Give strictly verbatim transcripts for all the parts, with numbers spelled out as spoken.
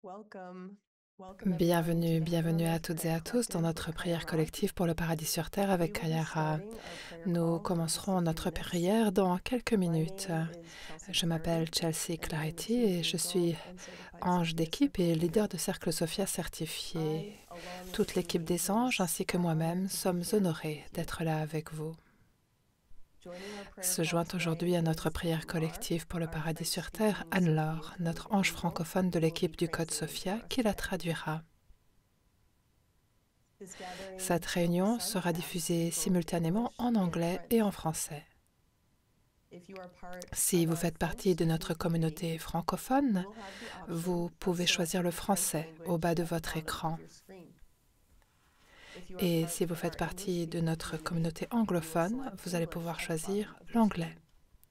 Welcome. Welcome everyone to Bienvenue, the bienvenue à Heavenly toutes et Prayer à tous dans Collective notre with prière Kayara. collective pour le paradis sur terre avec We will be Kayara. starting our prayer Nous call in commencerons just a few notre minutes. prière dans quelques My minutes. name is Chelsea Je m'appelle Clarity, Chelsea and I am a Clarity et je Tuesday suis Gold and Certified ange Sophia d'équipe Circle et leader. leader de Cercle Sophia I, certifié. along with Toute the l'équipe des anges angels, ainsi que are honored moi-même to be sommes here honorés with you. d'être là avec vous. Joining our prayer Se call joint today aujourd'hui à notre is prière Anne-Laure, collective pour le our paradis sur terre, French-speaking Sophia Anne-Laure, code notre ange angel, francophone de who will be l'équipe du Code translating Sophia, for us qui la today. traduira. This gathering Cette will be réunion sera simulcast diffusée in both simultanément English en and anglais et en French. français. If you are part Si of vous our faites partie de notre French-speaking community, communauté you francophone, will have the option vous of pouvez choisir selecting le the French français au language bas de at the votre bottom écran. of your screen. If you are Et part si vous of our faites partie de English-speaking notre community, communauté you will anglophone, select vous allez English pouvoir at the bottom choisir of your l'anglais. screen.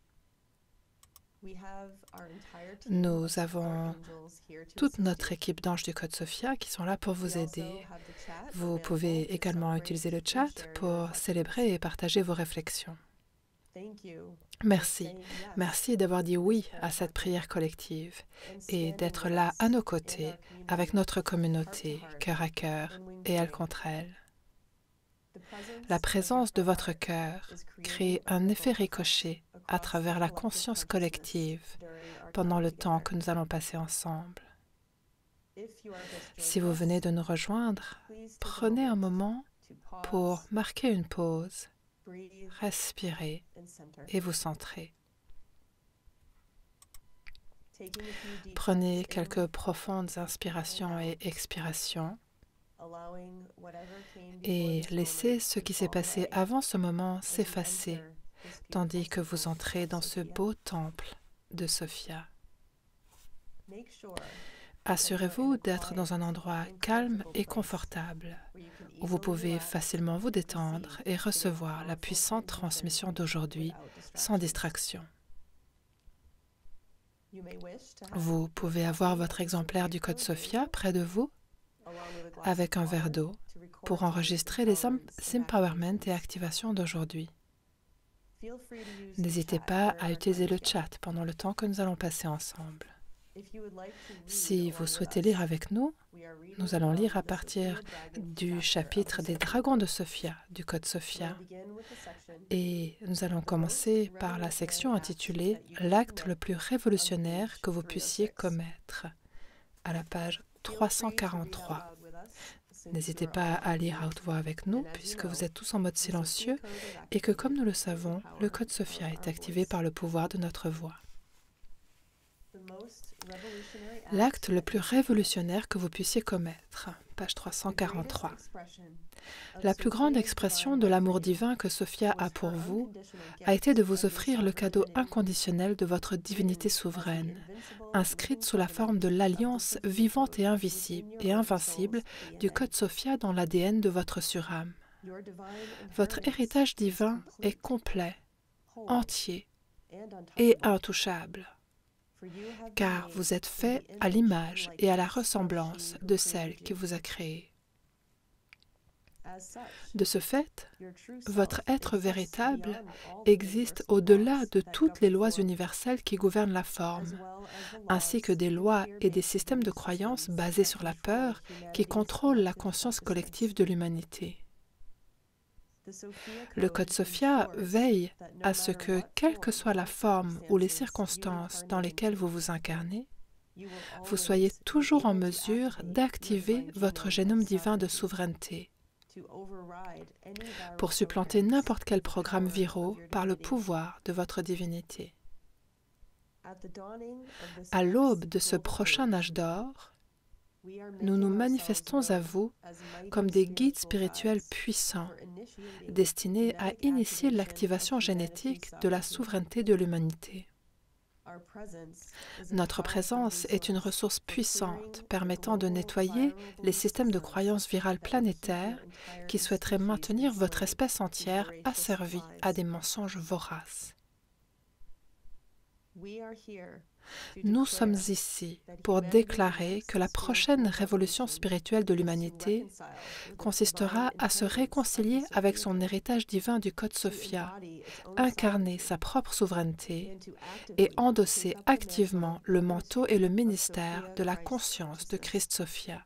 We have our entire team of Nous support avons angels here to toute assist notre you. équipe d'anges du Code Sophia qui sont là pour vous We also aider. have the chat Vous available pouvez to également celebrate utiliser le and chat share your pour reflections. célébrer et partager vos réflexions. Thank you for Merci. saying yes Merci d'avoir dit to this oui prayer à cette collective prière collective and et standing d'être with là us à nos and côtés our avec community, notre heart to communauté, heart cœur à cœur and wing to et elle wing. contre elle. The presence La of your présence de heart votre cœur is crée creating a un ripple effet effect ricochet à across the travers la collective conscience consciousness collective during our pendant time le temps together. que nous allons passer ensemble. If you are just Si joining vous venez us, de nous rejoindre, please take a prenez un moment moment to pour pause, marquer une pause, breathe, respirer and center. et vous centrer. Taking a few deep Prenez breaths in, quelques profondes inspirations et out, expirations allowing whatever came before et this laissez moment ce to qui s'est fall passé away avant ce moment as you s'effacer, enter this tandis beautiful que vous temple entrez of dans ce Sophia. beau temple de Sophia. Make sure Assurez-vous d'être dans un endroit calme et confortable, where you can où vous easily pouvez relax facilement vous and détendre receive et today's recevoir la powerful puissante transmission transmission d'aujourd'hui without sans distractions. distraction. You may wish to have Vous your pouvez copy avoir of votre the exemplaire du Sophia Code Code Sophia Angel, près de vous, along with a glass avec of un verre water d'eau, to record pour today's enregistrer les em- empowerments and empowerments et activations. activations d'aujourd'hui. Feel free to use the N'hésitez chat pas during à our utiliser time le together. chat pendant le temps que nous allons passer ensemble. If you would like to read Si along vous with souhaitez us, lire avec nous, we are reading nous allons lire from à the Sophia partir Dragon du chapter of chapitre the des Sophia dragons de Code. Sophia, du Code So Sophia. we'll begin with the section, Et nous allons the commencer most par la revolutionary section act intitulée that you can L'acte commit le plus on révolutionnaire page que vous three oh puissiez six. commettre, à la page Feel free to read trois cent out quarante-trois. loud with us since N'hésitez you are pas all à on lire à mute. haute voix avec nous, And as you puisque vous know, êtes tous en mode the Sophia silencieux, Code is et que activated comme nous le through the savons, power le Code of Sophia est our activé voice. par le pouvoir de notre voix. The most revolutionary act L'acte le that plus you can commit. révolutionnaire que vous puissiez commettre, page trois cent The greatest quarante-trois. expression of La plus grande Sophia's expression divine de love l'amour for you divin que Sophia was a pour her vous unconditional a été gift de vous of your offrir le sovereign cadeau divinity, inconditionnel de votre divinité written as the souveraine, invincible inscrite living sous la forme de covenant of the l'alliance Sophia vivante Code et within invisible your et own invincible soul's du D N A. Code Sophia dans l'A D N de votre surâme. Your divine Votre inheritance héritage is divin est complete, complet, whole, entier and et untouchable, intouchable, for you have been car made vous êtes in fait the à image l'image and et à la likeness of ressemblance she who de celle created qui you. vous a créé. As such, De ce fait, your true votre self être exists véritable beyond all the existe universal au-delà laws de that toutes les govern lois form, universelles qui gouvernent la as forme, well as the ainsi que laws des and lois et des fear-based systèmes de belief croyances systems basés that sur la control peur qui humanity's contrôlent la collective conscience consciousness. collective de l'humanité. The Sophia Le Code Code Sophia ensures veille that no à ce matter que, what quelle que form soit la or forme ou les circumstances you circonstances dans incarnate lesquelles into, vous vous incarnez, you will vous always soyez be toujours en able to mesure activate your d'activer divine votre genome génome of divin de sovereignty souveraineté to override any viral pour supplanter programs n'importe quel with the programme power viraux of your par le divinity. pouvoir de votre divinité. At the dawning of this À next l'aube de ce global prochain age, âge d'or, we are nous nous making manifestons ourselves à known vous as mighty comme des guides spiritual spirituels guides puissants, for initiating destinés à genetic initier activation l'activation of humanity's génétique de la sovereignty. souveraineté de l'humanité. Our presence is a Notre powerful présence est une resource ressource for puissante clearing permettant the de global nettoyer viral les belief systèmes de systems croyances virales that would keep your planétaires entire qui souhaiteraient species maintenir votre enslaved espèce to entière voracious asservie à lies. des mensonges voraces. We are here Nous sommes ici pour déclarer que la prochaine révolution spirituelle de l'humanité consistera à se réconcilier avec son héritage divin du Code Sophia, incarner sa propre souveraineté et endosser activement le manteau et le ministère de la conscience de Christ Sophia.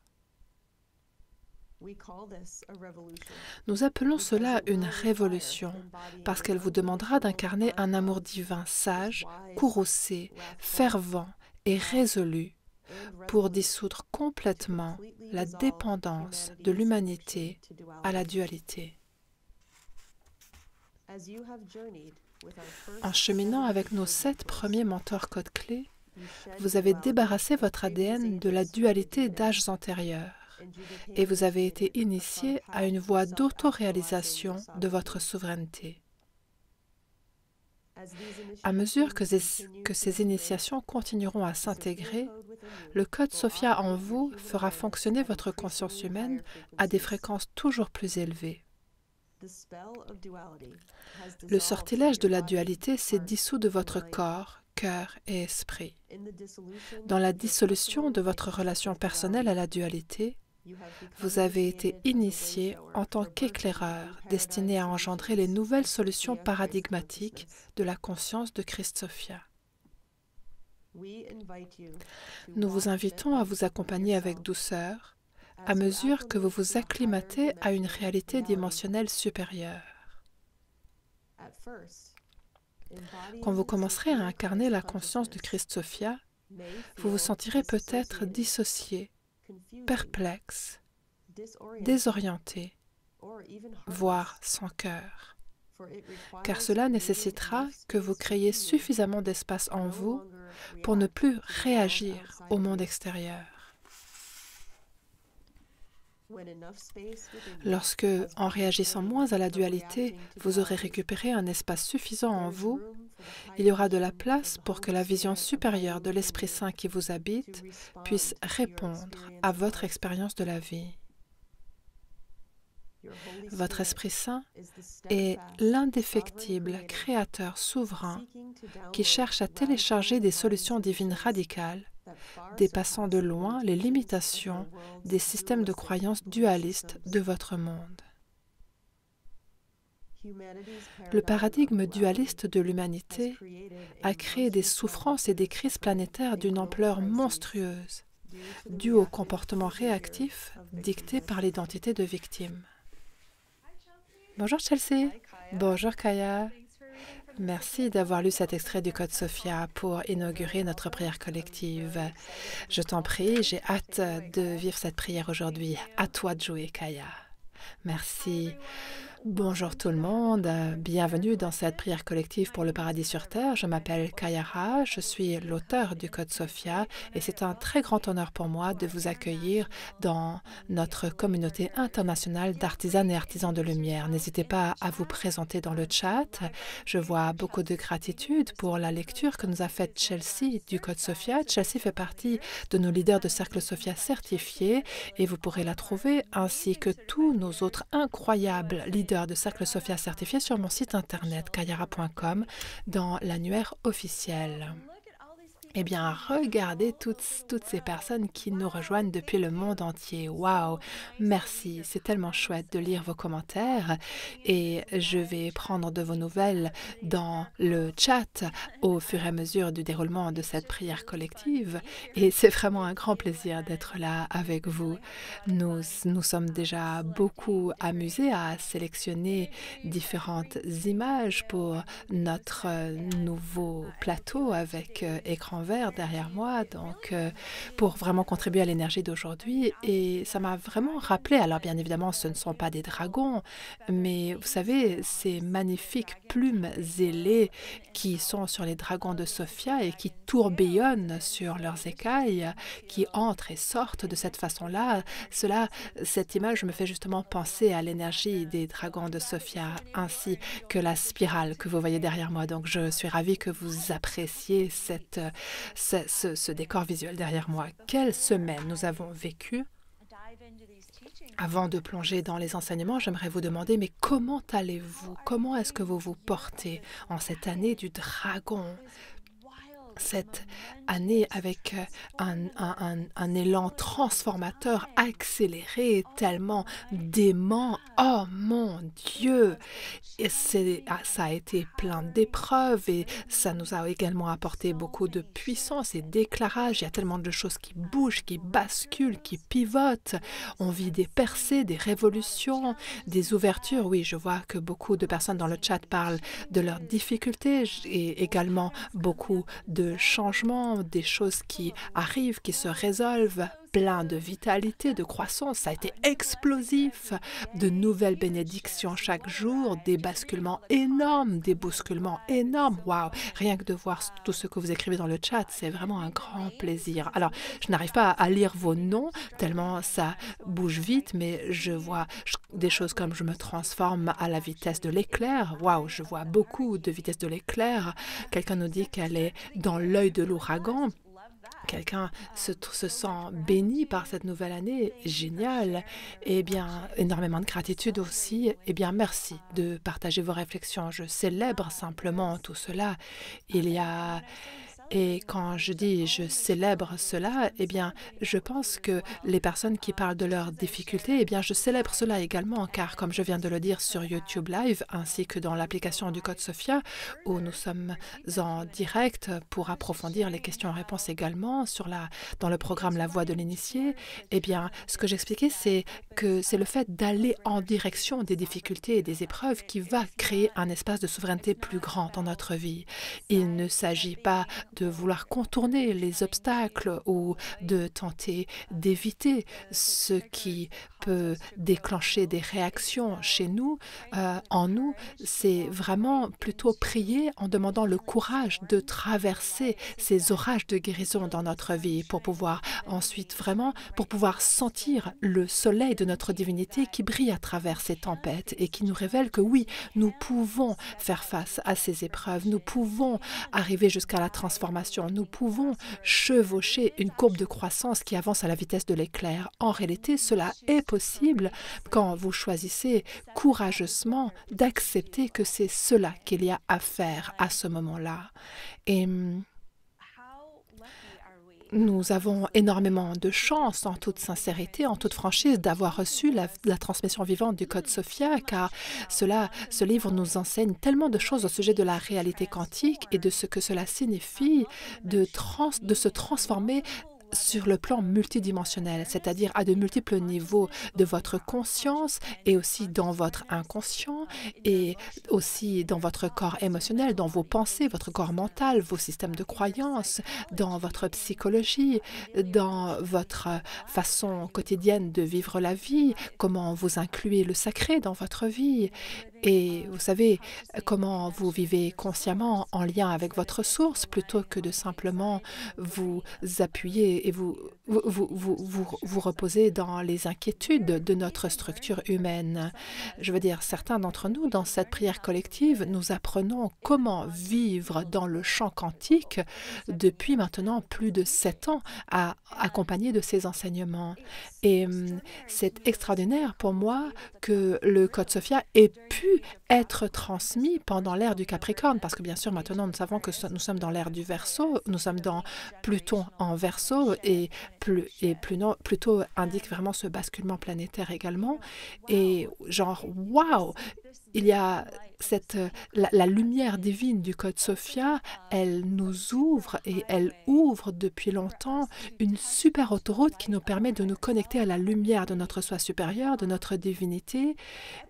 Nous appelons cela une révolution parce qu'elle vous demandera d'incarner un amour divin sage, courroucé, fervent et résolu pour dissoudre complètement la dépendance de l'humanité à la dualité. En cheminant avec nos sept premiers mentors code-clés, vous avez débarrassé votre A D N de la dualité d'âges antérieurs et vous avez été initié à une voie d'autoréalisation de votre souveraineté. À mesure que ces, que ces initiations continueront à s'intégrer, le Code Sophia en vous fera fonctionner votre conscience humaine à des fréquences toujours plus élevées. Le sortilège de la dualité s'est dissous de votre corps, cœur et esprit. Dans la dissolution de votre relation personnelle à la dualité, vous avez été initié en tant qu'éclaireur destiné à engendrer les nouvelles solutions paradigmatiques de la conscience de Christ Sophia. Nous vous invitons à vous accompagner avec douceur à mesure que vous vous acclimatez à une réalité dimensionnelle supérieure. Quand vous commencerez à incarner la conscience de Christ Sophia, vous vous sentirez peut-être dissocié, perplexe, désorienté, voire sans cœur, car cela nécessitera que vous créiez suffisamment d'espace en vous pour ne plus réagir au monde extérieur. Lorsque, en réagissant moins à la dualité, vous aurez récupéré un espace suffisant en vous, il y aura de la place pour que la vision supérieure de l'Esprit Saint qui vous habite puisse répondre à votre expérience de la vie. Votre Esprit Saint est l'indéfectible créateur souverain qui cherche à télécharger des solutions divines radicales, dépassant de loin les limitations des systèmes de croyances dualistes de votre monde. Le paradigme dualiste de l'humanité a créé des souffrances et des crises planétaires d'une ampleur monstrueuse, dues au comportement réactif dicté par l'identité de victime. Bonjour Chelsea. Bonjour Kaya. Merci d'avoir lu cet extrait du Code Sophia pour inaugurer notre prière collective. Je t'en prie, j'ai hâte de vivre cette prière aujourd'hui. À toi de jouer, Kaya. Merci. Bonjour tout le monde, bienvenue dans cette prière collective pour le paradis sur terre. Je m'appelle Kaya Ra, je suis l'auteur du Code Sophia et c'est un très grand honneur pour moi de vous accueillir dans notre communauté internationale d'artisanes et artisans de lumière. N'hésitez pas à vous présenter dans le chat. Je vois beaucoup de gratitude pour la lecture que nous a faite Chelsea du Code Sophia. Chelsea fait partie de nos leaders de Cercle Sophia certifiés et vous pourrez la trouver ainsi que tous nos autres incroyables leaders de Cercle Sophia certifié sur mon site internet kayara point com dans l'annuaire officiel. Eh bien, regardez toutes, toutes ces personnes qui nous rejoignent depuis le monde entier. Waouh! Merci, c'est tellement chouette de lire vos commentaires et je vais prendre de vos nouvelles dans le chat au fur et à mesure du déroulement de cette prière collective et c'est vraiment un grand plaisir d'être là avec vous. Nous nous sommes déjà beaucoup amusés à sélectionner différentes images pour notre nouveau plateau avec écran vert derrière moi, donc euh, pour vraiment contribuer à l'énergie d'aujourd'hui. Et ça m'a vraiment rappelé, alors bien évidemment ce ne sont pas des dragons, mais vous savez, ces magnifiques plumes ailées qui sont sur les dragons de Sophia et qui tourbillonnent sur leurs écailles, qui entrent et sortent de cette façon-là. Cela, cette image me fait justement penser à l'énergie des dragons de Sophia, ainsi que la spirale que vous voyez derrière moi. Donc je suis ravie que vous appréciez cette Ce, ce, ce décor visuel derrière moi. Quelle semaine nous avons vécu. Avant de plonger dans les enseignements, j'aimerais vous demander, mais comment allez-vous? Comment est-ce que vous vous portez en cette année du dragon? cette année avec un, un, un, un élan transformateur accéléré, tellement d'aimant. Oh mon Dieu! Et c'est, ah, ça a été plein d'épreuves et ça nous a également apporté beaucoup de puissance et d'éclairage. Il y a tellement de choses qui bougent, qui basculent, qui pivotent. On vit des percées, des révolutions, des ouvertures. Oui, je vois que beaucoup de personnes dans le chat parlent de leurs difficultés et également beaucoup de changements, des choses qui arrivent, qui se résolvent, plein de vitalité, de croissance. Ça a été explosif, de nouvelles bénédictions chaque jour, des basculements énormes, des bousculements énormes. Waouh! Rien que de voir tout ce que vous écrivez dans le chat, c'est vraiment un grand plaisir. Alors, je n'arrive pas à lire vos noms, tellement ça bouge vite, mais je vois des choses comme je me transforme à la vitesse de l'éclair. Waouh! Je vois beaucoup de vitesse de l'éclair. Quelqu'un nous dit qu'elle est dans l'œil de l'ouragan. Quelqu'un se, se sent béni par cette nouvelle année, génial. Eh bien, énormément de gratitude aussi. Eh bien, merci de partager vos réflexions. Je célèbre simplement tout cela. Il y a... Et quand je dis je célèbre cela, eh bien, je pense que les personnes qui parlent de leurs difficultés, eh bien, je célèbre cela également, car comme je viens de le dire sur YouTube Live, ainsi que dans l'application du Code Sophia, où nous sommes en direct pour approfondir les questions-réponses également sur la, dans le programme La Voix de l'Initié, eh bien, ce que j'expliquais, c'est que c'est le fait d'aller en direction des difficultés et des épreuves qui va créer un espace de souveraineté plus grand dans notre vie. Il ne s'agit pas de vouloir contourner les obstacles ou de tenter d'éviter ce qui peut déclencher des réactions chez nous, euh, en nous. C'est vraiment plutôt prier en demandant le courage de traverser ces orages de guérison dans notre vie pour pouvoir ensuite vraiment, pour pouvoir sentir le soleil de notre divinité qui brille à travers ces tempêtes et qui nous révèle que oui, nous pouvons faire face à ces épreuves, nous pouvons arriver jusqu'à la transformation. Nous pouvons chevaucher une courbe de croissance qui avance à la vitesse de l'éclair. En réalité, cela est possible quand vous choisissez courageusement d'accepter que c'est cela qu'il y a à faire à ce moment-là. Et nous avons énormément de chance, en toute sincérité, en toute franchise, d'avoir reçu la, la transmission vivante du Code Sophia, car cela, ce livre nous enseigne tellement de choses au sujet de la réalité quantique et de ce que cela signifie de, trans, de se transformer sur le plan multidimensionnel, c'est-à-dire à de multiples niveaux de votre conscience et aussi dans votre inconscient et aussi dans votre corps émotionnel, dans vos pensées, votre corps mental, vos systèmes de croyances, dans votre psychologie, dans votre façon quotidienne de vivre la vie, comment vous incluez le sacré dans votre vie. Et vous savez, comment vous vivez consciemment en lien avec votre source plutôt que de simplement vous appuyer et vous, vous, vous, vous, vous, vous reposer dans les inquiétudes de notre structure humaine. Je veux dire, certains d'entre nous, dans cette prière collective, nous apprenons comment vivre dans le champ quantique depuis maintenant plus de sept ans, à, accompagné de ces enseignements. Et c'est extraordinaire pour moi que le Code Sophia ait pu être transmis pendant l'ère du Capricorne, parce que bien sûr maintenant nous savons que nous sommes dans l'ère du Verseau, nous sommes dans Pluton en Verseau et, plus, et Pluton indique vraiment ce basculement planétaire également. Et genre, waouh, il y a cette, la, la lumière divine du Code Sophia, elle nous ouvre et elle ouvre depuis longtemps une super autoroute qui nous permet de nous connecter à la lumière de notre soi supérieur, de notre divinité,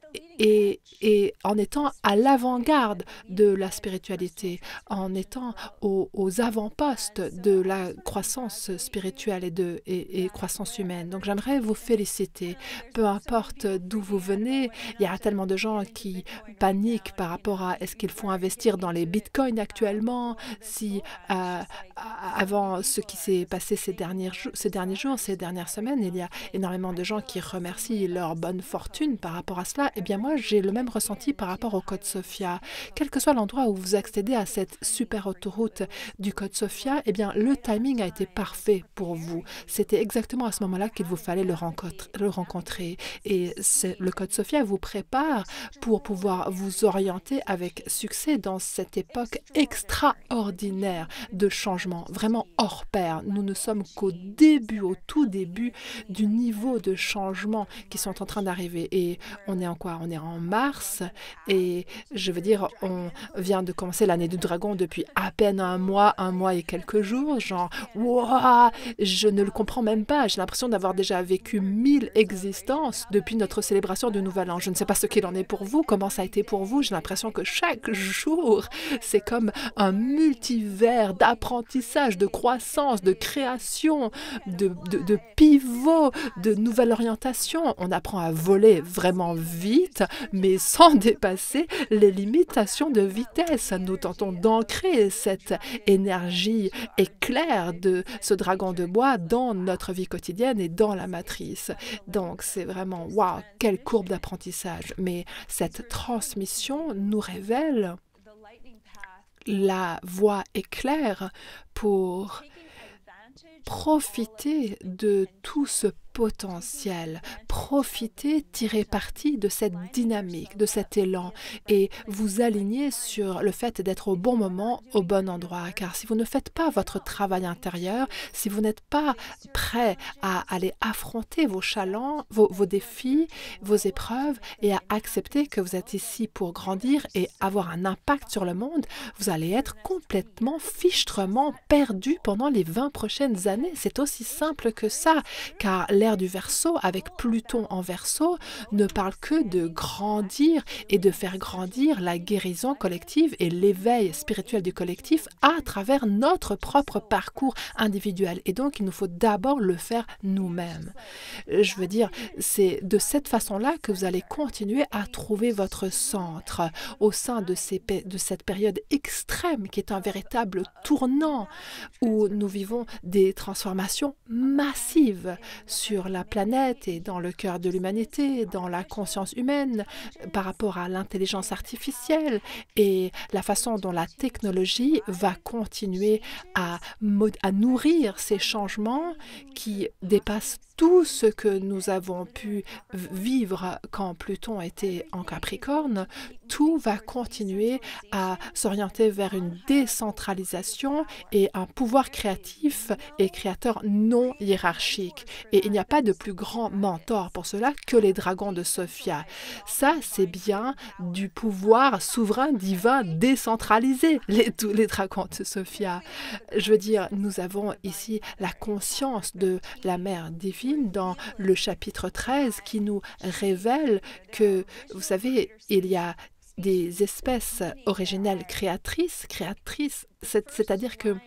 Et, et en étant à l'avant-garde de la spiritualité, en étant aux, aux avant-postes de la croissance spirituelle et, de, et, et croissance humaine. Donc j'aimerais vous féliciter, peu importe d'où vous venez. Il y a tellement de gens qui paniquent par rapport à est-ce qu'il faut investir dans les bitcoins actuellement, si euh, avant ce qui s'est passé ces derniers, ces derniers jours, ces dernières semaines, il y a énormément de gens qui remercient leur bonne fortune par rapport à cela. Eh bien moi, j'ai le même ressenti par rapport au Code Sophia. Quel que soit l'endroit où vous accédez à cette super autoroute du Code Sophia, eh bien, le timing a été parfait pour vous. C'était exactement à ce moment-là qu'il vous fallait le, rencontre, le rencontrer. Et le Code Sophia vous prépare pour pouvoir vous orienter avec succès dans cette époque extraordinaire de changement, vraiment hors pair. Nous ne sommes qu'au début, au tout début du niveau de changement qui sont en train d'arriver. Et on est en quoi? On est en mars et je veux dire, on vient de commencer l'année du dragon depuis à peine un mois, un mois et quelques jours. Genre, waouh, je ne le comprends même pas. J'ai l'impression d'avoir déjà vécu mille existences depuis notre célébration du Nouvel An. Je ne sais pas ce qu'il en est pour vous, comment ça a été pour vous. J'ai l'impression que chaque jour, c'est comme un multivers d'apprentissage, de croissance, de création, de, de, de pivot, de nouvelle orientation. On apprend à voler vraiment vite, mais sans dépasser les limitations de vitesse. Nous tentons d'ancrer cette énergie éclair de ce dragon de bois dans notre vie quotidienne et dans la matrice. Donc, c'est vraiment, waouh, quelle courbe d'apprentissage. Mais cette transmission nous révèle la voie éclair pour profiter de tout ce potentiel, profiter, tirer parti de cette dynamique, de cet élan et vous aligner sur le fait d'être au bon moment, au bon endroit. Car si vous ne faites pas votre travail intérieur, si vous n'êtes pas prêt à aller affronter vos challenges, vos, vos défis, vos épreuves et à accepter que vous êtes ici pour grandir et avoir un impact sur le monde, vous allez être complètement, fichtrement perdu pendant les vingt prochaines années. C'est aussi simple que ça, car l'ère du Verseau, avec Pluton en Verseau, ne parle que de grandir et de faire grandir la guérison collective et l'éveil spirituel du collectif à travers notre propre parcours individuel. Et donc, il nous faut d'abord le faire nous-mêmes. Je veux dire, c'est de cette façon-là que vous allez continuer à trouver votre centre au sein de, ces, de cette période extrême qui est un véritable tournant où nous vivons des transformations massives sur la planète et dans le cœur de l'humanité, dans la conscience humaine, par rapport à l'intelligence artificielle et la façon dont la technologie va continuer à, à nourrir ces changements qui dépassent tout ce que nous avons pu vivre quand Pluton était en Capricorne. Tout va continuer à s'orienter vers une décentralisation et un pouvoir créatif et créateur non hiérarchique. Et il n'y a pas de plus grand mentor pour cela que les dragons de Sophia. Ça, c'est bien du pouvoir souverain divin décentralisé, les, tous les dragons de Sophia. Je veux dire, nous avons ici la conscience de la mère divine dans le chapitre treize qui nous révèle que, vous savez, il y a des espèces originelles créatrices, créatrices, c'est-à-dire que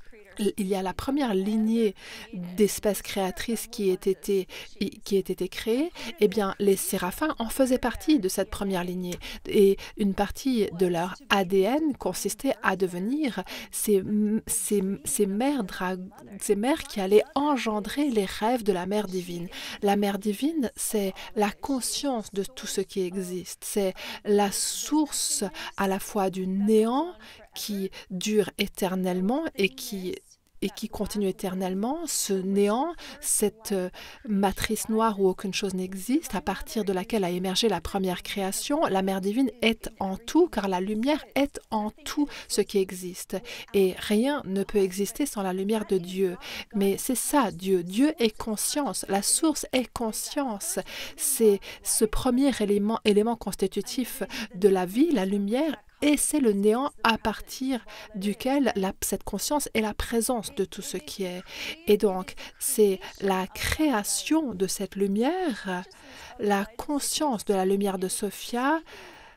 il y a la première lignée d'espèces créatrices qui ait été, qui ait été créée, eh bien, les séraphins en faisaient partie de cette première lignée. Et une partie de leur A D N consistait à devenir ces, ces, ces, mères, ces mères qui allaient engendrer les rêves de la mère divine. La mère divine, c'est la conscience de tout ce qui existe. C'est la source à la fois du néant qui dure éternellement et qui et qui continue éternellement, ce néant, cette matrice noire où aucune chose n'existe, à partir de laquelle a émergé la première création, la mère divine est en tout, car la lumière est en tout ce qui existe. Et rien ne peut exister sans la lumière de Dieu. Mais c'est ça, Dieu. Dieu est conscience. La source est conscience. C'est ce premier élément, élément constitutif de la vie, la lumière, et c'est le néant à partir duquel la, cette conscience est la présence de tout ce qui est. Et donc, c'est la création de cette lumière, la conscience de la lumière de Sophia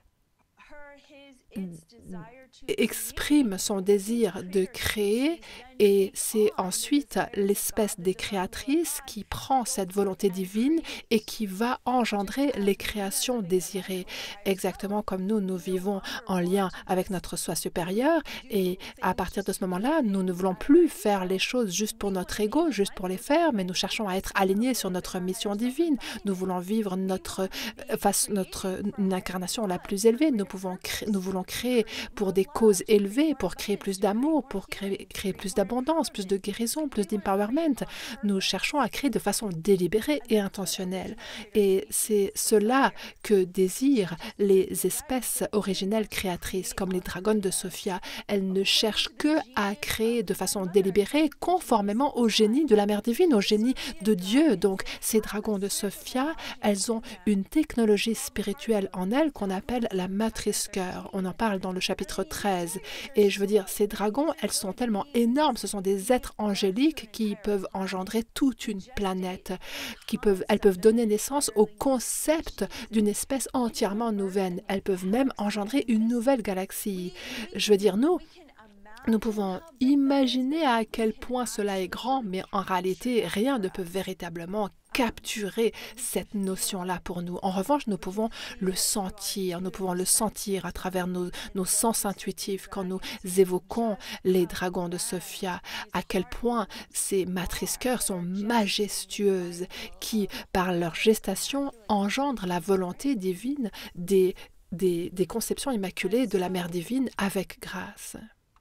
exprime son désir de créer Et c'est ensuite l'espèce des créatrices qui prend cette volonté divine et qui va engendrer les créations désirées. Exactement comme nous, nous vivons en lien avec notre soi supérieur. Et à partir de ce moment-là, nous ne voulons plus faire les choses juste pour notre ego, juste pour les faire, mais nous cherchons à être alignés sur notre mission divine. Nous voulons vivre notre, face, notre une incarnation la plus élevée. Nous, pouvons créer, nous voulons créer pour des causes élevées, pour créer plus d'amour, pour créer, créer plus d'abondance, plus de guérison, plus d'empowerment. Nous cherchons à créer de façon délibérée et intentionnelle. Et c'est cela que désirent les espèces originelles créatrices, comme les dragons de Sophia. Elles ne cherchent que à créer de façon délibérée, conformément au génie de la Mère divine, au génie de Dieu. Donc, ces dragons de Sophia, elles ont une technologie spirituelle en elles qu'on appelle la matrice cœur. On en parle dans le chapitre treize. Et je veux dire, ces dragons, elles sont tellement énormes. Ce sont des êtres angéliques qui peuvent engendrer toute une planète. Qui peuvent, elles peuvent donner naissance au concept d'une espèce entièrement nouvelle. Elles peuvent même engendrer une nouvelle galaxie. Je veux dire, nous, nous pouvons imaginer à quel point cela est grand, mais en réalité, rien ne peut véritablement capturer cette notion-là pour nous. En revanche, nous pouvons le sentir. Nous pouvons le sentir à travers nos, nos sens intuitifs quand nous évoquons les dragons de Sophia. À quel point ces matrices cœurs sont majestueuses qui, par leur gestation, engendrent la volonté divine des, des, des conceptions immaculées de la Mère divine avec grâce.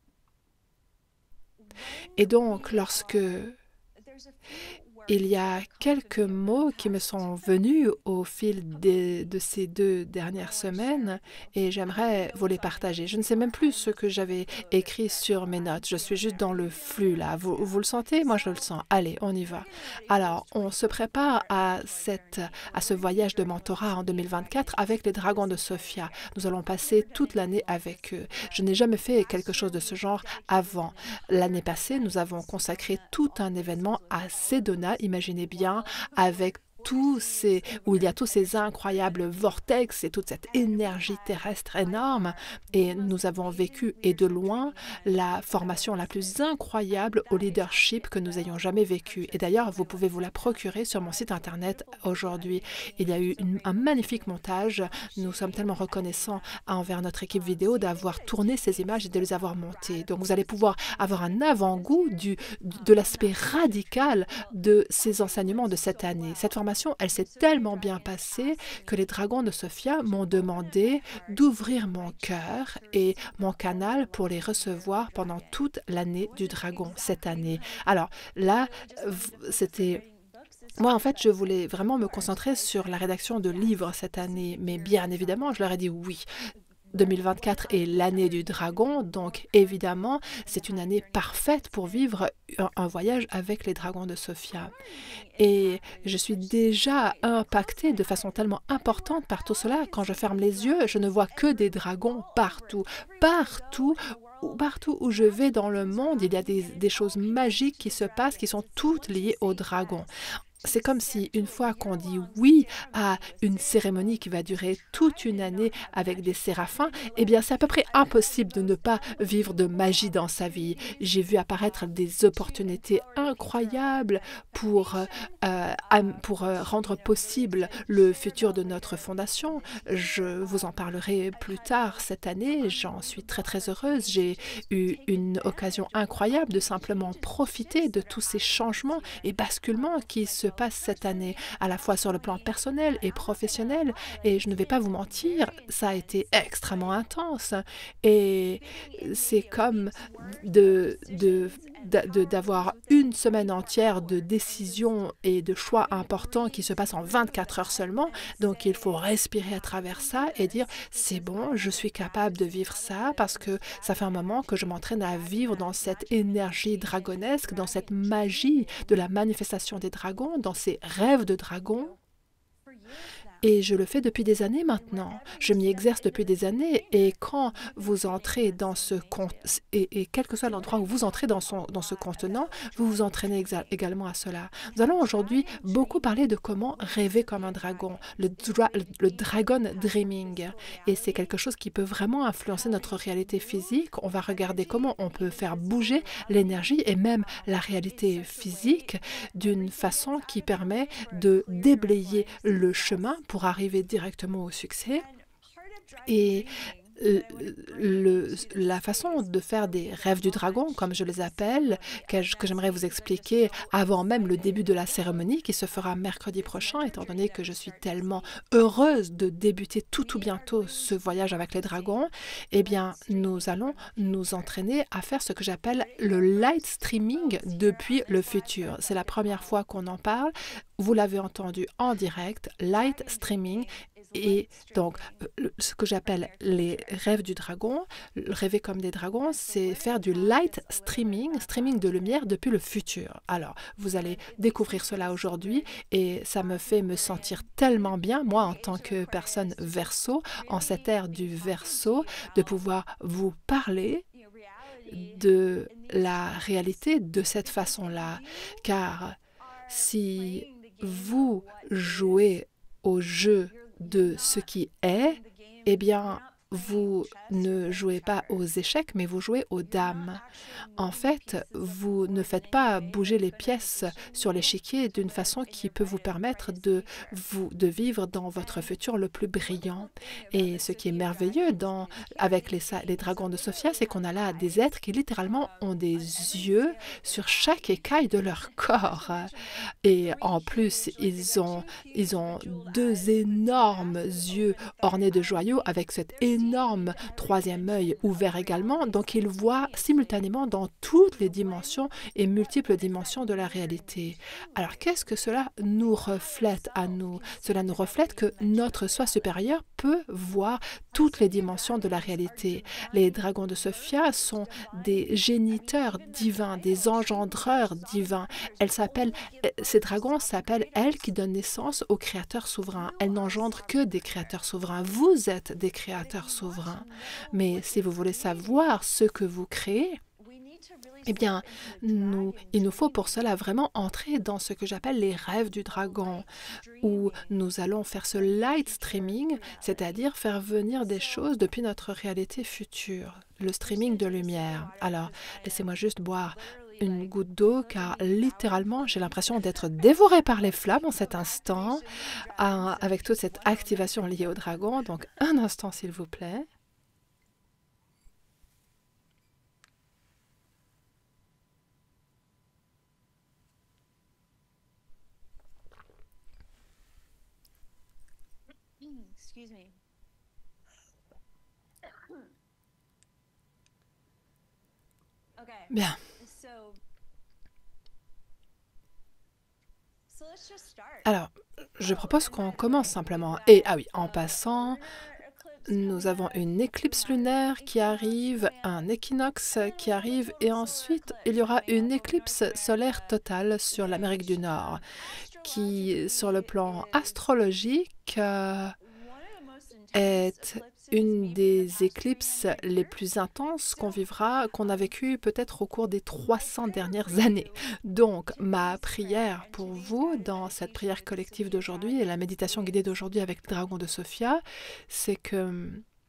Et donc, lorsque il y a quelques mots qui me sont venus au fil de, de ces deux dernières semaines et j'aimerais vous les partager. Je ne sais même plus ce que j'avais écrit sur mes notes. Je suis juste dans le flux là. Vous, vous le sentez? Moi, je le sens. Allez, on y va. Alors, on se prépare à, cette, à ce voyage de mentorat en deux mille vingt-quatre avec les dragons de Sophia. Nous allons passer toute l'année avec eux. Je n'ai jamais fait quelque chose de ce genre avant. L'année passée, nous avons consacré tout un événement à Sedona. Imaginez bien, avec tous ces, où il y a tous ces incroyables vortex et toute cette énergie terrestre énorme. Et nous avons vécu, et de loin, la formation la plus incroyable au leadership que nous ayons jamais vécue. Et d'ailleurs, vous pouvez vous la procurer sur mon site Internet aujourd'hui. Il y a eu une, un magnifique montage. Nous sommes tellement reconnaissants envers notre équipe vidéo d'avoir tourné ces images et de les avoir montées. Donc, vous allez pouvoir avoir un avant-goût du, de l'aspect radical de ces enseignements de cette année. Cette formation, elle s'est tellement bien passée que les dragons de Sophia m'ont demandé d'ouvrir mon cœur et mon canal pour les recevoir pendant toute l'année du dragon, cette année. Alors là, c'était... Moi, en fait, je voulais vraiment me concentrer sur la rédaction de livres cette année, mais bien évidemment, je leur ai dit oui. deux mille vingt-quatre est l'année du dragon, donc évidemment, c'est une année parfaite pour vivre un, un voyage avec les dragons de Sophia. Et je suis déjà impactée de façon tellement importante par tout cela. Quand je ferme les yeux, je ne vois que des dragons partout, partout. Partout où je vais dans le monde, il y a des, des choses magiques qui se passent, qui sont toutes liées aux dragons. C'est comme si une fois qu'on dit oui à une cérémonie qui va durer toute une année avec des séraphins, eh bien c'est à peu près impossible de ne pas vivre de magie dans sa vie. J'ai vu apparaître des opportunités incroyables pour, euh, pour rendre possible le futur de notre fondation. Je vous en parlerai plus tard cette année. J'en suis très très heureuse. J'ai eu une occasion incroyable de simplement profiter de tous ces changements et basculements qui se passe cette année, à la fois sur le plan personnel et professionnel. Et je ne vais pas vous mentir, ça a été extrêmement intense. Et c'est comme de, de, de, d'avoir une semaine entière de décisions et de choix importants qui se passent en vingt-quatre heures seulement. Donc, il faut respirer à travers ça et dire, c'est bon, je suis capable de vivre ça parce que ça fait un moment que je m'entraîne à vivre dans cette énergie dragonesque, dans cette magie de la manifestation des dragons, dans ces rêves de dragons. Et je le fais depuis des années maintenant. Je m'y exerce depuis des années. Et quand vous entrez dans ce compte, et, et quel que soit l'endroit où vous entrez dans, son, dans ce contenant, vous vous entraînez également à cela. Nous allons aujourd'hui beaucoup parler de comment rêver comme un dragon, le, dra le dragon dreaming. Et c'est quelque chose qui peut vraiment influencer notre réalité physique. On va regarder comment on peut faire bouger l'énergie et même la réalité physique d'une façon qui permet de déblayer le chemin pour arriver directement au succès. Et Le, la façon de faire des rêves du dragon, comme je les appelle, que, que j'aimerais vous expliquer avant même le début de la cérémonie qui se fera mercredi prochain, étant donné que je suis tellement heureuse de débuter tout tout bientôt ce voyage avec les dragons, eh bien, nous allons nous entraîner à faire ce que j'appelle le light streaming depuis le futur. C'est la première fois qu'on en parle. Vous l'avez entendu en direct, light streaming. Et donc, ce que j'appelle les rêves du dragon, rêver comme des dragons, c'est faire du light streaming, streaming de lumière depuis le futur. Alors, vous allez découvrir cela aujourd'hui et ça me fait me sentir tellement bien, moi, en tant que personne Verseau, en cette ère du Verseau, de pouvoir vous parler de la réalité de cette façon-là. Car si vous jouez au jeu de ce qui est, eh bien, vous ne jouez pas aux échecs, mais vous jouez aux dames. En fait, vous ne faites pas bouger les pièces sur l'échiquier d'une façon qui peut vous permettre de, vous, de vivre dans votre futur le plus brillant. Et ce qui est merveilleux dans, avec les, les dragons de Sophia, c'est qu'on a là des êtres qui littéralement ont des yeux sur chaque écaille de leur corps. Et en plus, ils ont, ils ont deux énormes yeux ornés de joyaux avec cet énorme énorme troisième œil ouvert également, donc il voit simultanément dans toutes les dimensions et multiples dimensions de la réalité. Alors qu'est-ce que cela nous reflète à nous? Cela nous reflète que notre soi supérieur peut voir toutes les dimensions de la réalité. Les dragons de Sophia sont des géniteurs divins, des engendreurs divins. Elles s'appellent, ces dragons s'appellent elles qui donnent naissance aux créateurs souverains. Elles n'engendrent que des créateurs souverains. Vous êtes des créateurs souverain. Mais si vous voulez savoir ce que vous créez, eh bien, nous, il nous faut pour cela vraiment entrer dans ce que j'appelle les rêves du dragon, où nous allons faire ce light streaming, c'est-à-dire faire venir des choses depuis notre réalité future, le streaming de lumière. Alors, laissez-moi juste boire une goutte d'eau, car littéralement, j'ai l'impression d'être dévorée par les flammes en cet instant, euh, avec toute cette activation liée au dragon. Donc, un instant, s'il vous plaît. Excuse me. Okay. Bien. Alors, je propose qu'on commence simplement. Et, ah oui, en passant, nous avons une éclipse lunaire qui arrive, un équinoxe qui arrive, et ensuite, il y aura une éclipse solaire totale sur l'Amérique du Nord, qui, sur le plan astrologique, euh, est une des éclipses les plus intenses qu'on vivra, qu'on a vécues peut-être au cours des trois cents dernières années. Donc, ma prière pour vous, dans cette prière collective d'aujourd'hui et la méditation guidée d'aujourd'hui avec le dragon de Sophia, c'est que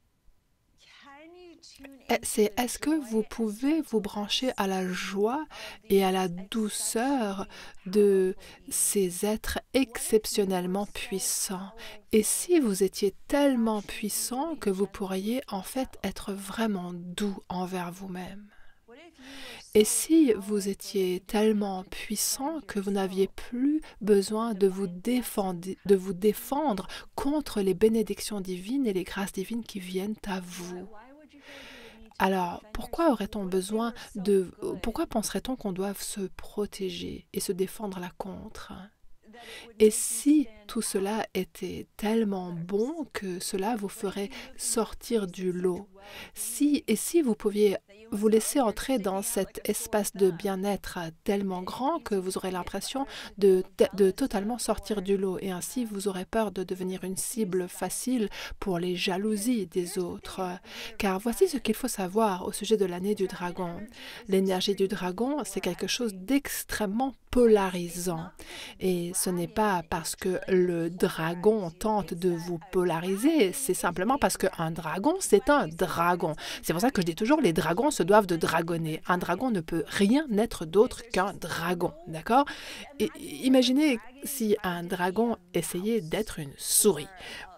c'est est-ce que vous pouvez vous brancher à la joie et à la douceur de ces êtres exceptionnellement puissants? Et si vous étiez tellement puissant que vous pourriez en fait être vraiment doux envers vous-même? Et si vous étiez tellement puissant que vous n'aviez plus besoin de vous, défendre, de vous défendre contre les bénédictions divines et les grâces divines qui viennent à vous? Alors, pourquoi aurait-on besoin de... Pourquoi penserait-on qu'on doive se protéger et se défendre là contre? Et si tout cela était tellement bon que cela vous ferait sortir du lot, si et si vous pouviez vous laisser entrer dans cet espace de bien-être tellement grand que vous aurez l'impression de, de totalement sortir du lot et ainsi vous aurez peur de devenir une cible facile pour les jalousies des autres. Car voici ce qu'il faut savoir au sujet de l'année du dragon. L'énergie du dragon, c'est quelque chose d'extrêmement polarisant. Et ce n'est pas parce que le dragon tente de vous polariser, c'est simplement parce qu'un dragon, c'est un dragon. C'est pour ça que je dis toujours, les dragons se doivent de dragonner. Un dragon ne peut rien être d'autre qu'un dragon, d'accord? Et imaginez si un dragon essayait d'être une souris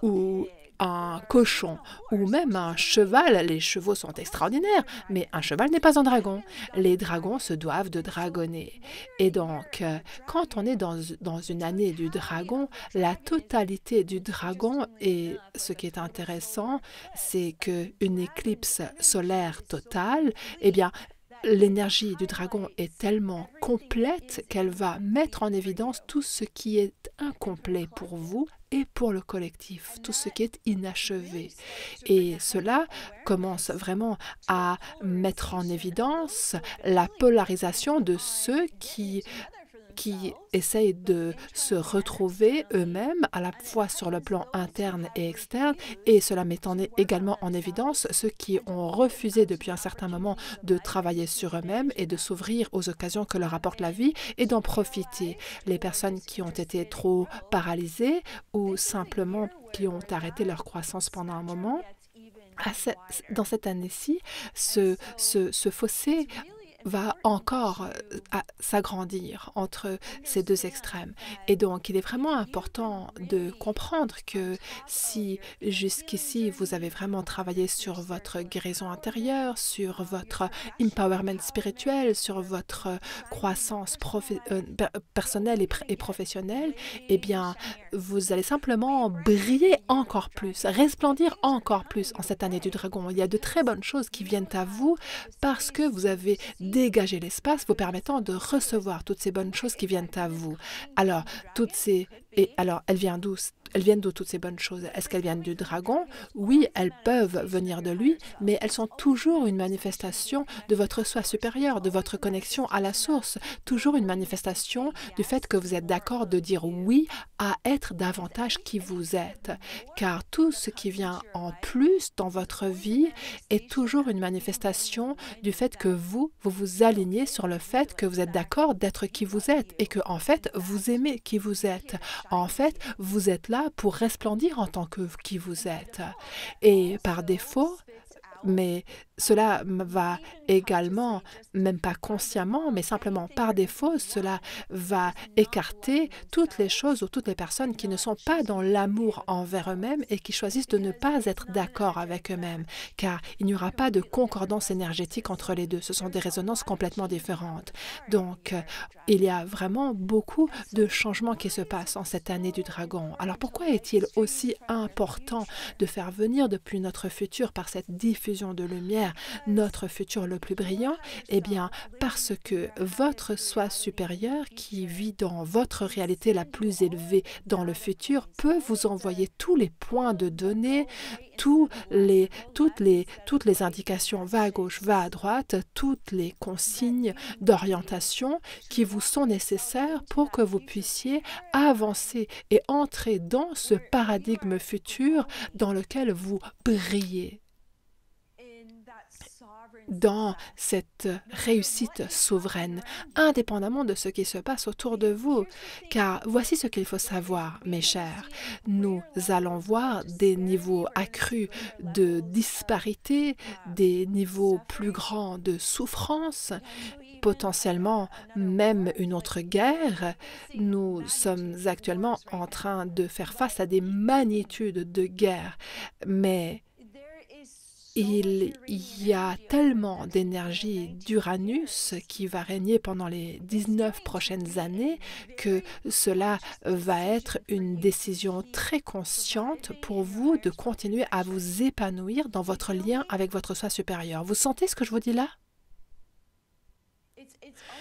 ou un cochon ou même un cheval. Les chevaux sont extraordinaires, mais un cheval n'est pas un dragon. Les dragons se doivent de dragonner. Et donc, quand on est dans, dans une année du dragon, la totalité du dragon, et ce qui est intéressant, c'est qu'une éclipse solaire totale, eh bien, l'énergie du dragon est tellement complète qu'elle va mettre en évidence tout ce qui est incomplet pour vous et pour le collectif, tout ce qui est inachevé. Et cela commence vraiment à mettre en évidence la polarisation de ceux qui qui essayent de se retrouver eux-mêmes à la fois sur le plan interne et externe, et cela met en également en évidence ceux qui ont refusé depuis un certain moment de travailler sur eux-mêmes et de s'ouvrir aux occasions que leur apporte la vie et d'en profiter. Les personnes qui ont été trop paralysées ou simplement qui ont arrêté leur croissance pendant un moment, à ce, dans cette année-ci, ce, ce, ce fossé va encore s'agrandir entre ces deux extrêmes. Et donc, il est vraiment important de comprendre que si jusqu'ici, vous avez vraiment travaillé sur votre guérison intérieure, sur votre empowerment spirituel, sur votre croissance euh, personnelle et, et professionnelle, eh bien, vous allez simplement briller encore plus, resplendir encore plus en cette année du dragon. Il y a de très bonnes choses qui viennent à vous parce que vous avez dégager l'espace vous permettant de recevoir toutes ces bonnes choses qui viennent à vous. Alors, toutes ces... Et alors, elles viennent d'où? Elles viennent d'où toutes ces bonnes choses? Est-ce qu'elles viennent du dragon? Oui, elles peuvent venir de lui, mais elles sont toujours une manifestation de votre soi supérieur, de votre connexion à la source, toujours une manifestation du fait que vous êtes d'accord de dire oui à être davantage qui vous êtes. Car tout ce qui vient en plus dans votre vie est toujours une manifestation du fait que vous, vous vous alignez sur le fait que vous êtes d'accord d'être qui vous êtes et que, en fait, vous aimez qui vous êtes. En fait, vous êtes là pour resplendir en tant que qui vous êtes. Et par défaut, mais cela va également, même pas consciemment, mais simplement par défaut, cela va écarter toutes les choses ou toutes les personnes qui ne sont pas dans l'amour envers eux-mêmes et qui choisissent de ne pas être d'accord avec eux-mêmes, car il n'y aura pas de concordance énergétique entre les deux. Ce sont des résonances complètement différentes. Donc, il y a vraiment beaucoup de changements qui se passent en cette année du dragon. Alors, pourquoi est-il aussi important de faire venir depuis notre futur par cette diffusion de lumière notre futur le plus brillant? Eh bien, parce que votre soi supérieur qui vit dans votre réalité la plus élevée dans le futur peut vous envoyer tous les points de données, tous les, toutes, les, toutes les indications va à gauche, va à droite, toutes les consignes d'orientation qui vous sont nécessaires pour que vous puissiez avancer et entrer dans ce paradigme futur dans lequel vous brillez, dans cette réussite souveraine, indépendamment de ce qui se passe autour de vous. Car voici ce qu'il faut savoir, mes chers. Nous allons voir des niveaux accrus de disparité, des niveaux plus grands de souffrance, potentiellement même une autre guerre. Nous sommes actuellement en train de faire face à des magnitudes de guerre, mais il y a tellement d'énergie d'Uranus qui va régner pendant les dix-neuf prochaines années que cela va être une décision très consciente pour vous de continuer à vous épanouir dans votre lien avec votre soi supérieur. Vous sentez ce que je vous dis là?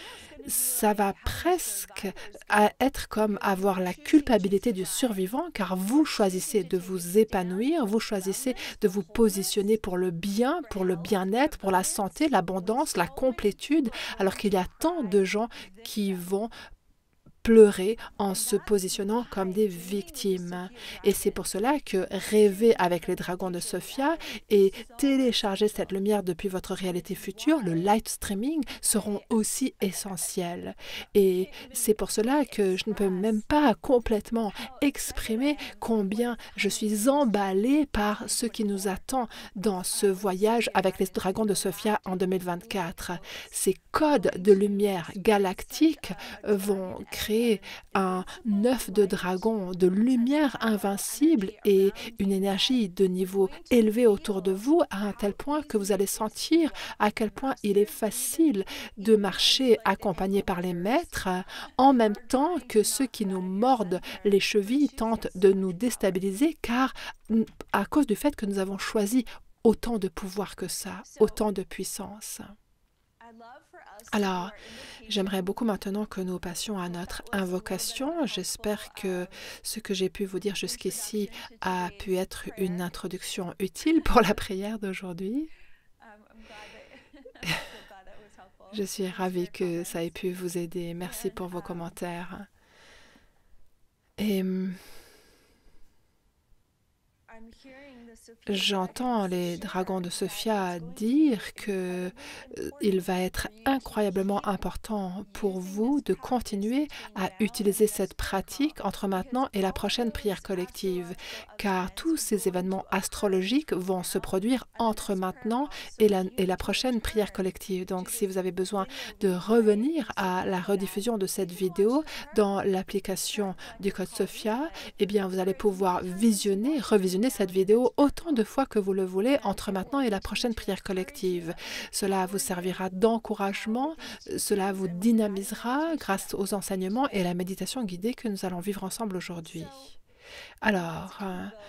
ça va presque à être comme avoir la culpabilité du survivant, car vous choisissez de vous épanouir, vous choisissez de vous positionner pour le bien, pour le bien-être, pour la santé, l'abondance, la complétude, alors qu'il y a tant de gens qui vont pleurer en se positionnant comme des victimes. Et c'est pour cela que rêver avec les dragons de Sophia et télécharger cette lumière depuis votre réalité future, le light streaming, seront aussi essentiels. Et c'est pour cela que je ne peux même pas complètement exprimer combien je suis emballée par ce qui nous attend dans ce voyage avec les dragons de Sophia en deux mille vingt-quatre. Ces codes de lumière galactique vont créer un œuf de dragon, de lumière invincible et une énergie de niveau élevé autour de vous à un tel point que vous allez sentir à quel point il est facile de marcher accompagné par les maîtres en même temps que ceux qui nous mordent les chevilles tentent de nous déstabiliser car à cause du fait que nous avons choisi autant de pouvoir que ça, autant de puissance. Alors, j'aimerais beaucoup maintenant que nous passions à notre invocation. J'espère que ce que j'ai pu vous dire jusqu'ici a pu être une introduction utile pour la prière d'aujourd'hui. Je suis ravie que ça ait pu vous aider. Merci pour vos commentaires. Et j'entends les dragons de Sophia dire que euh, il va être incroyablement important pour vous de continuer à utiliser cette pratique entre maintenant et la prochaine prière collective, car tous ces événements astrologiques vont se produire entre maintenant et la, et la prochaine prière collective. Donc, si vous avez besoin de revenir à la rediffusion de cette vidéo dans l'application du Code Sophia, eh bien, vous allez pouvoir visionner, revisionner cette vidéo autant de fois que vous le voulez entre maintenant et la prochaine prière collective. Cela vous servira d'encouragement, cela vous dynamisera grâce aux enseignements et à la méditation guidée que nous allons vivre ensemble aujourd'hui. Alors,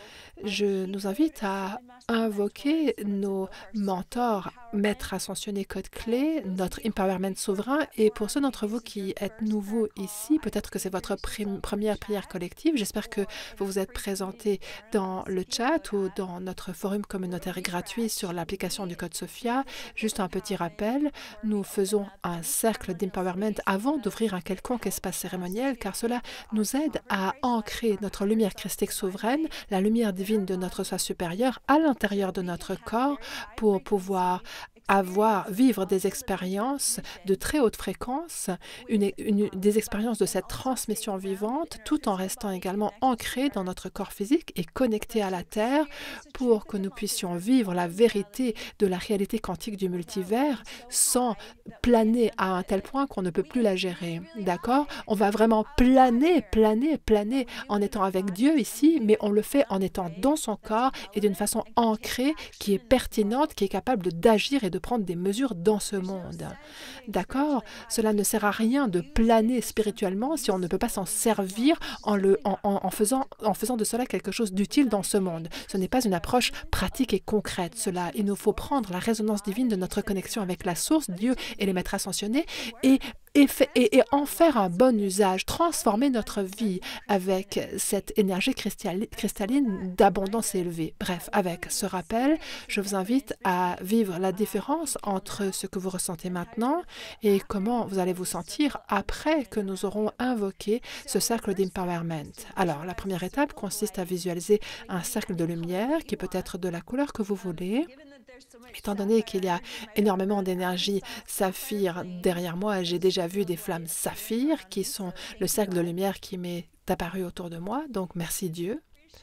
je nous invite à invoquer nos mentors, maîtres ascensionnés code clé, notre empowerment souverain. Et pour ceux d'entre vous qui êtes nouveaux ici, peut-être que c'est votre première prière collective, j'espère que vous vous êtes présentés dans le chat ou dans notre forum communautaire gratuit sur l'application du Code Sophia. Juste un petit rappel, nous faisons un cercle d'empowerment avant d'ouvrir un quelconque espace cérémoniel, car cela nous aide à ancrer notre lumière christique souveraine, la lumière divine de notre soi supérieur à l'intérieur de notre corps pour pouvoir avoir, vivre des expériences de très haute fréquence, une, une, des expériences de cette transmission vivante, tout en restant également ancrés dans notre corps physique et connectés à la Terre pour que nous puissions vivre la vérité de la réalité quantique du multivers sans planer à un tel point qu'on ne peut plus la gérer. D'accord? On va vraiment planer, planer, planer en étant avec Dieu ici, mais on le fait en étant dans son corps et d'une façon ancrée qui est pertinente, qui est capable d'agir et de prendre des mesures dans ce monde. D'accord? Cela ne sert à rien de planer spirituellement si on ne peut pas s'en servir en, le, en, en, en, faisant, en faisant de cela quelque chose d'utile dans ce monde. Ce n'est pas une approche pratique et concrète. Cela, il nous faut prendre la résonance divine de notre connexion avec la source, Dieu et les maîtres ascensionnés, et Et, fait, et, et en faire un bon usage, transformer notre vie avec cette énergie cristalline d'abondance élevée. Bref, avec ce rappel, je vous invite à vivre la différence entre ce que vous ressentez maintenant et comment vous allez vous sentir après que nous aurons invoqué ce cercle d'empowerment. Alors, la première étape consiste à visualiser un cercle de lumière qui peut être de la couleur que vous voulez. Étant donné qu'il y a énormément d'énergie saphir derrière moi, j'ai déjà vu des flammes saphir qui sont le cercle de lumière qui m'est apparu autour de moi, donc merci Dieu.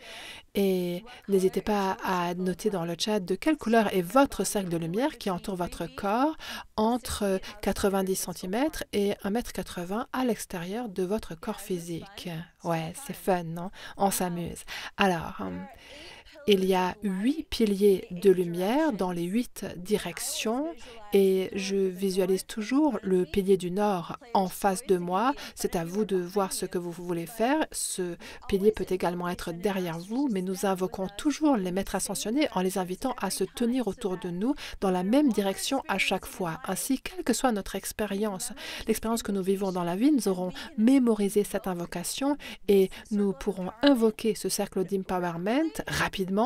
Et n'hésitez pas à noter dans le chat de quelle couleur est votre cercle de lumière qui entoure votre corps entre quatre-vingt-dix centimètres et un mètre quatre-vingts à l'extérieur de votre corps physique. Ouais, c'est fun, non? On s'amuse. Alors, Il y a huit piliers de lumière dans les huit directions et je visualise toujours le pilier du nord en face de moi. C'est à vous de voir ce que vous voulez faire. Ce pilier peut également être derrière vous, mais nous invoquons toujours les maîtres ascensionnés en les invitant à se tenir autour de nous dans la même direction à chaque fois. Ainsi, quelle que soit notre expérience, l'expérience que nous vivons dans la vie, nous aurons mémorisé cette invocation et nous pourrons invoquer ce cercle d'empowerment rapidement,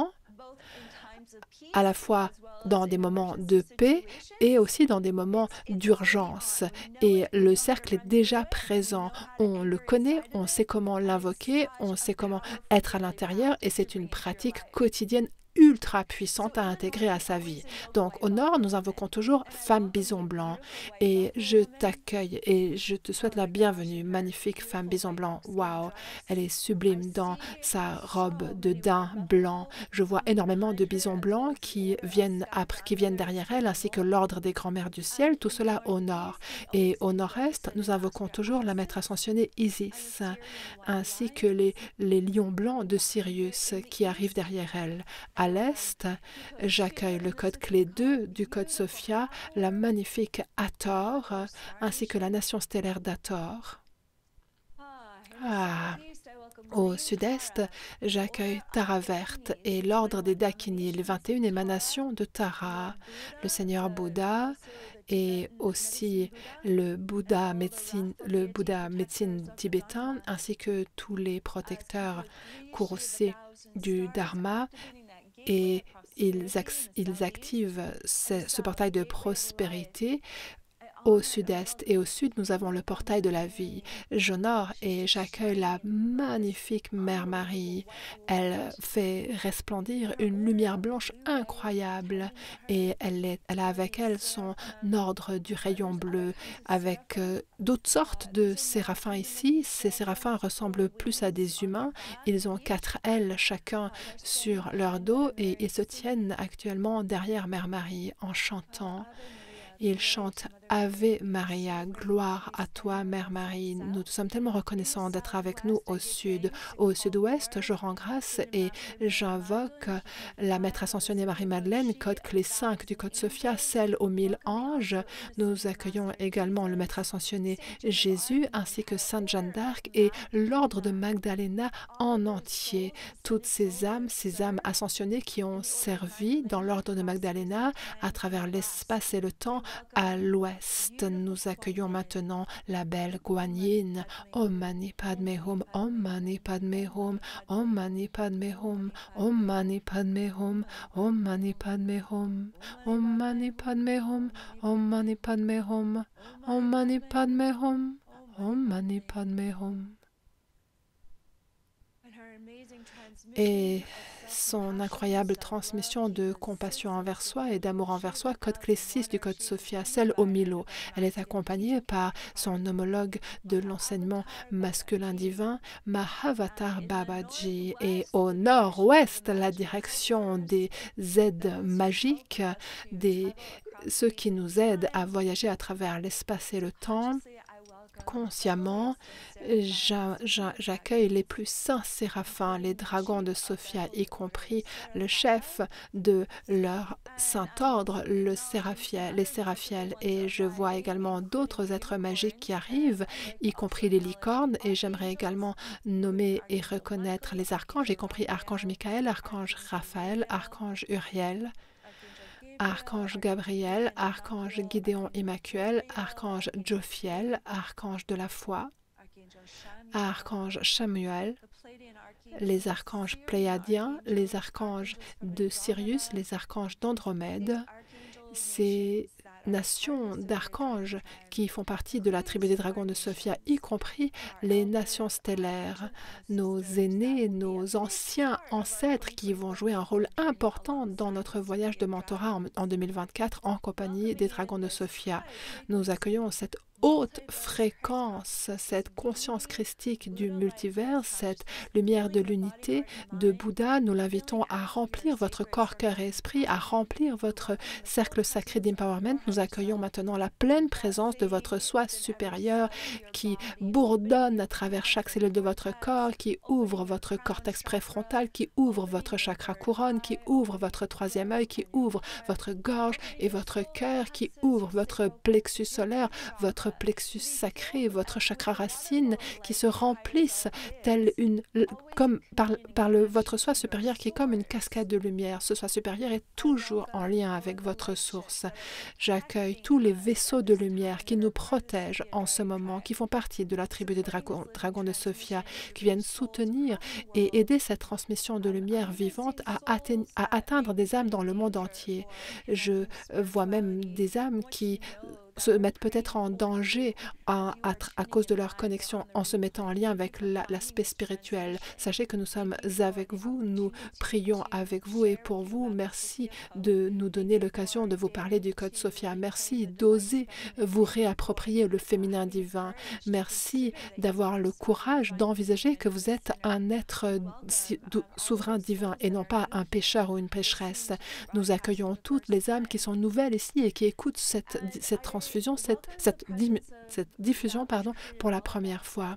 à la fois dans des moments de paix et aussi dans des moments d'urgence. Et le cercle est déjà présent. On le connaît, on sait comment l'invoquer, on sait comment être à l'intérieur et c'est une pratique quotidienne ultra puissante à intégrer à sa vie. Donc, au nord, nous invoquons toujours Femme Bison Blanc. Et je t'accueille et je te souhaite la bienvenue, magnifique Femme Bison Blanc. Waouh, elle est sublime dans sa robe de daim blanc. Je vois énormément de bisons blancs qui viennent, après, qui viennent derrière elle, ainsi que l'ordre des grands-mères du ciel, tout cela au nord. Et au nord-est, nous invoquons toujours la maître ascensionnée Isis, ainsi que les, les lions blancs de Sirius qui arrivent derrière elle. À l'est, j'accueille le code clé deux du code Sophia, la magnifique Hathor, ainsi que la nation stellaire d'Hathor. Ah. Au sud-est, j'accueille Tara verte et l'ordre des Dakini, les vingt et une émanations de Tara, le Seigneur Bouddha et aussi le Bouddha médecine, le Bouddha médecine tibétain, ainsi que tous les protecteurs courroucés du Dharma. Et ils, ac ils activent ce, ce portail de prospérité au sud-est. Et au sud, nous avons le portail de la vie. J'honore et j'accueille la magnifique Mère Marie. Elle fait resplendir une lumière blanche incroyable. Et elle, est, elle a avec elle son ordre du rayon bleu, avec euh, d'autres sortes de séraphins ici. Ces séraphins ressemblent plus à des humains. Ils ont quatre ailes chacun sur leur dos et ils se tiennent actuellement derrière Mère Marie en chantant. Ils chantent Ave Maria, gloire à toi, Mère Marie. Nous sommes tellement reconnaissants d'être avec nous au sud. Au sud-ouest, je rends grâce et j'invoque la maître ascensionnée Marie-Madeleine, code clé cinq du code Sophia, celle aux mille anges. Nous accueillons également le maître ascensionné Jésus, ainsi que Sainte Jeanne d'Arc et l'ordre de Magdalena en entier. Toutes ces âmes, ces âmes ascensionnées qui ont servi dans l'ordre de Magdalena à travers l'espace et le temps à l'ouest. Nous accueillons maintenant la belle Guan Yin. Om Mani Padme Hum, Om Mani Padme Hum, Om Mani Padme Hum, Om Mani Padme Hum, Om Mani Padme Hum, Om Mani Padme Hum, Om Mani Padme Hum, Om Mani Padme Hum, Om Mani Padme Hum. Et son incroyable transmission de compassion envers soi et d'amour envers soi, code clé six du code Sophia, celle au Milo. Elle est accompagnée par son homologue de l'enseignement masculin divin, Mahavatar Babaji. Et au nord-ouest, la direction des aides magiques, des, ceux qui nous aident à voyager à travers l'espace et le temps. Consciemment, j'accueille les plus saints séraphins, les dragons de Sophia, y compris le chef de leur saint ordre, le séraphiel, les séraphiels. Et je vois également d'autres êtres magiques qui arrivent, y compris les licornes. Et j'aimerais également nommer et reconnaître les archanges, y compris archange Michael, archange Raphaël, archange Uriel, Archange Gabriel, Archange Gideon Immacuel, Archange Jophiel, Archange de la foi, Archange Samuel, les archanges pléiadiens, les archanges de Sirius, les archanges d'Andromède, ces nations d'archanges qui font partie de la tribu des dragons de Sophia, y compris les nations stellaires, nos aînés, nos anciens ancêtres qui vont jouer un rôle important dans notre voyage de mentorat en, en deux mille vingt-quatre en compagnie des dragons de Sophia. Nous accueillons cette haute fréquence, cette conscience christique du multivers, cette lumière de l'unité de Bouddha. Nous l'invitons à remplir votre corps, cœur et esprit, à remplir votre cercle sacré d'empowerment. Nous accueillons maintenant la pleine présence de votre soi supérieur qui bourdonne à travers chaque cellule de votre corps, qui ouvre votre cortex préfrontal, qui ouvre votre chakra couronne, qui ouvre votre troisième œil, qui ouvre votre gorge et votre cœur, qui ouvre votre plexus solaire, votre plexus sacré, votre chakra racine, qui se remplissent tel une, comme par, par le, votre soi supérieur qui est comme une cascade de lumière. Ce soi supérieur est toujours en lien avec votre source. J'accueille tous les vaisseaux de lumière qui nous protègent en ce moment, qui font partie de la tribu des dragons, dragons de Sophia, qui viennent soutenir et aider cette transmission de lumière vivante à, atteindre, à atteindre des âmes dans le monde entier. Je vois même des âmes qui se mettent peut-être en danger à, à, à cause de leur connexion en se mettant en lien avec l'aspect spirituel. Sachez que nous sommes avec vous, nous prions avec vous et pour vous. Merci de nous donner l'occasion de vous parler du Code Sophia. Merci d'oser vous réapproprier le féminin divin. Merci d'avoir le courage d'envisager que vous êtes un être souverain divin et non pas un pécheur ou une pécheresse. Nous accueillons toutes les âmes qui sont nouvelles ici et qui écoutent cette, cette transfusion, cette, cette, cette diffusion pardon, pour la première fois.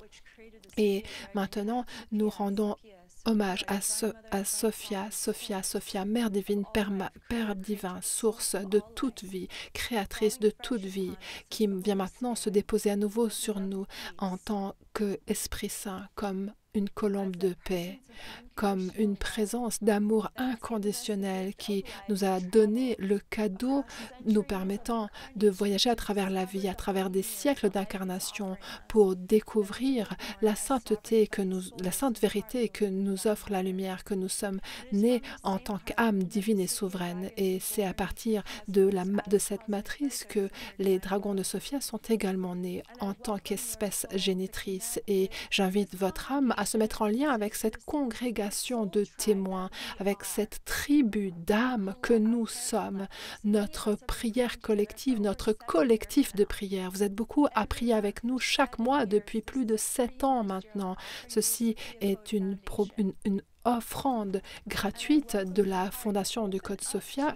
Et maintenant, nous rendons hommage à, so à Sophia, Sophia, Sophia, Mère divine, Père, Père divin, source de toute vie, créatrice de toute vie, qui vient maintenant se déposer à nouveau sur nous en tant qu'Esprit Saint, comme une colombe de paix, comme une présence d'amour inconditionnel qui nous a donné le cadeau nous permettant de voyager à travers la vie, à travers des siècles d'incarnation pour découvrir la sainteté, que nous, la sainte vérité que nous offre la lumière, que nous sommes nés en tant qu'âme divine et souveraine. Et c'est à partir de, la, de cette matrice que les dragons de Sophia sont également nés en tant qu'espèce génitrice. Et j'invite votre âme à se mettre en lien avec cette congrégation de témoins, avec cette tribu d'âmes que nous sommes, notre prière collective, notre collectif de prière. Vous êtes beaucoup à prier avec nous chaque mois depuis plus de sept ans maintenant. Ceci est une, une, une offrande gratuite de la Fondation du Code Sophia,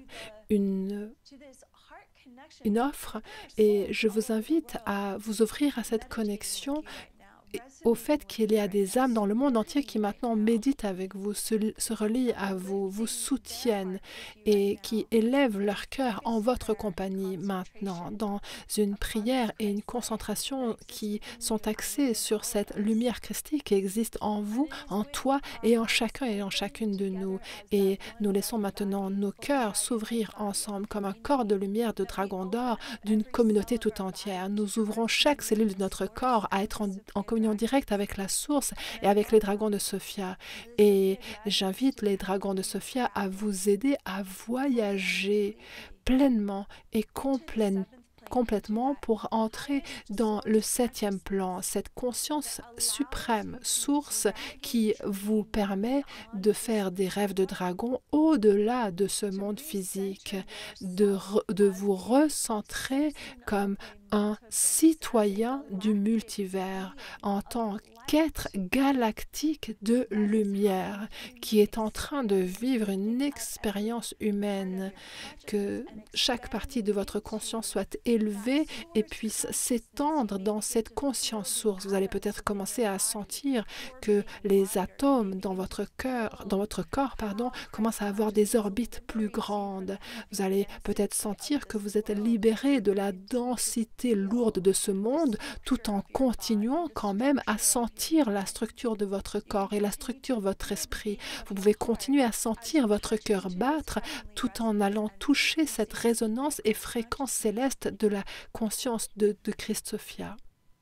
une une offre, et je vous invite à vous ouvrir à cette connexion, au fait qu'il y a des âmes dans le monde entier qui maintenant méditent avec vous, se, se relient à vous, vous soutiennent et qui élèvent leur cœur en votre compagnie maintenant, dans une prière et une concentration qui sont axées sur cette lumière christique qui existe en vous, en toi et en chacun et en chacune de nous. Et nous laissons maintenant nos cœurs s'ouvrir ensemble comme un corps de lumière de dragon d'or d'une communauté tout entière. Nous ouvrons chaque cellule de notre corps à être en, en communion directe avec la source et avec les dragons de Sophia. Et j'invite les dragons de Sophia à vous aider à voyager pleinement et complètement complètement pour entrer dans le septième plan, cette conscience suprême, source qui vous permet de faire des rêves de dragon au-delà de ce monde physique, de, de vous recentrer comme un citoyen du multivers en tant qu'être galactique de lumière qui est en train de vivre une expérience humaine, que chaque partie de votre conscience soit élevée et puisse s'étendre dans cette conscience source. Vous allez peut-être commencer à sentir que les atomes dans votre cœur, dans votre corps, pardon, commencent à avoir des orbites plus grandes. Vous allez peut-être sentir que vous êtes libéré de la densité lourde de ce monde, tout en continuant quand même à sentir la structure de votre corps et la structure de votre esprit. Vous pouvez continuer à sentir votre cœur battre tout en allant toucher cette résonance et fréquence céleste de la conscience de, de Christ Sophia.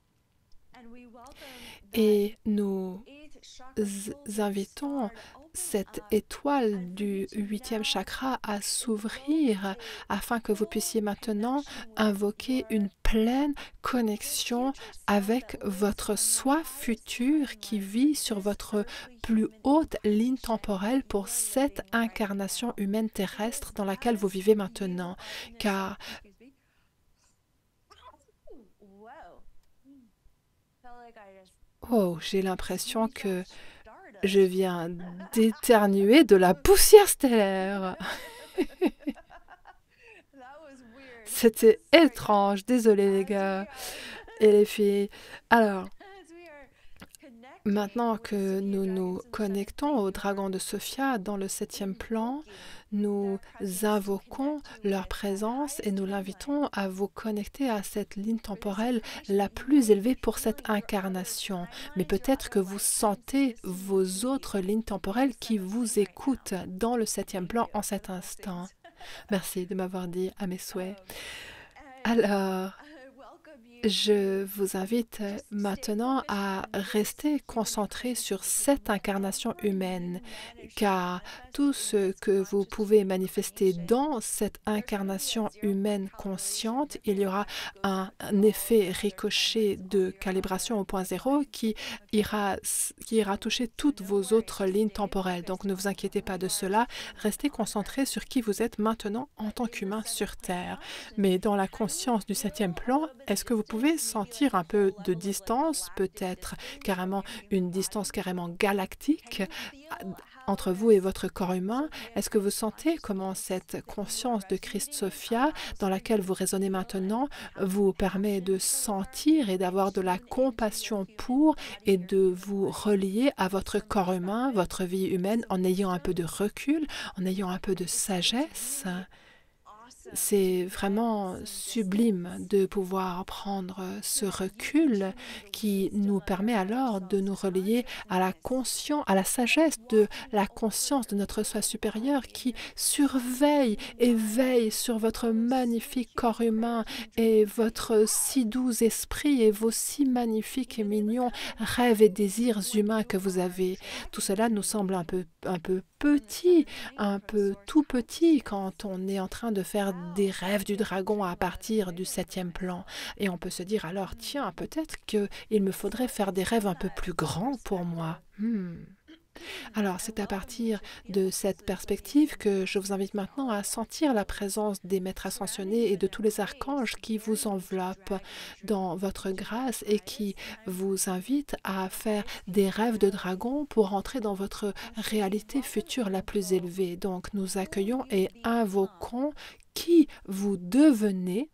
Et nous invitons cette étoile du huitième chakra à s'ouvrir afin que vous puissiez maintenant invoquer une pleine connexion avec votre soi futur qui vit sur votre plus haute ligne temporelle pour cette incarnation humaine terrestre dans laquelle vous vivez maintenant. Car Oh, j'ai l'impression que je viens d'éternuer de la poussière stellaire. C'était étrange. Désolée les gars et les filles. Alors, maintenant que nous nous connectons au dragon de Sophia dans le septième plan, nous invoquons leur présence et nous l'invitons à vous connecter à cette ligne temporelle la plus élevée pour cette incarnation. Mais peut-être que vous sentez vos autres lignes temporelles qui vous écoutent dans le septième plan en cet instant. Merci de m'avoir dit à mes souhaits. Alors, je vous invite maintenant à rester concentré sur cette incarnation humaine, car tout ce que vous pouvez manifester dans cette incarnation humaine consciente, il y aura un, un effet ricochet de calibration au point zéro qui ira, qui ira toucher toutes vos autres lignes temporelles. Donc ne vous inquiétez pas de cela, restez concentré sur qui vous êtes maintenant en tant qu'humain sur Terre. Mais dans la conscience du septième plan, est-ce que vous pouvez sentir un peu de distance, peut-être carrément une distance carrément galactique entre vous et votre corps humain? Est-ce que vous sentez comment cette conscience de Christ Sophia, dans laquelle vous résonnez maintenant, vous permet de sentir et d'avoir de la compassion pour et de vous relier à votre corps humain, votre vie humaine, en ayant un peu de recul, en ayant un peu de sagesse? C'est vraiment sublime de pouvoir prendre ce recul qui nous permet alors de nous relier à la conscience, à la sagesse de la conscience de notre soi supérieur qui surveille et veille sur votre magnifique corps humain et votre si doux esprit et vos si magnifiques et mignons rêves et désirs humains que vous avez. Tout cela nous semble un peu, un peu petit, un peu tout petit quand on est en train de faire des rêves du dragon à partir du septième plan. Et on peut se dire alors, tiens, peut-être qu'il me faudrait faire des rêves un peu plus grands pour moi. Hmm. Alors, c'est à partir de cette perspective que je vous invite maintenant à sentir la présence des maîtres ascensionnés et de tous les archanges qui vous enveloppent dans votre grâce et qui vous invitent à faire des rêves de dragon pour entrer dans votre réalité future la plus élevée. Donc, nous accueillons et invoquons qui vous devenez,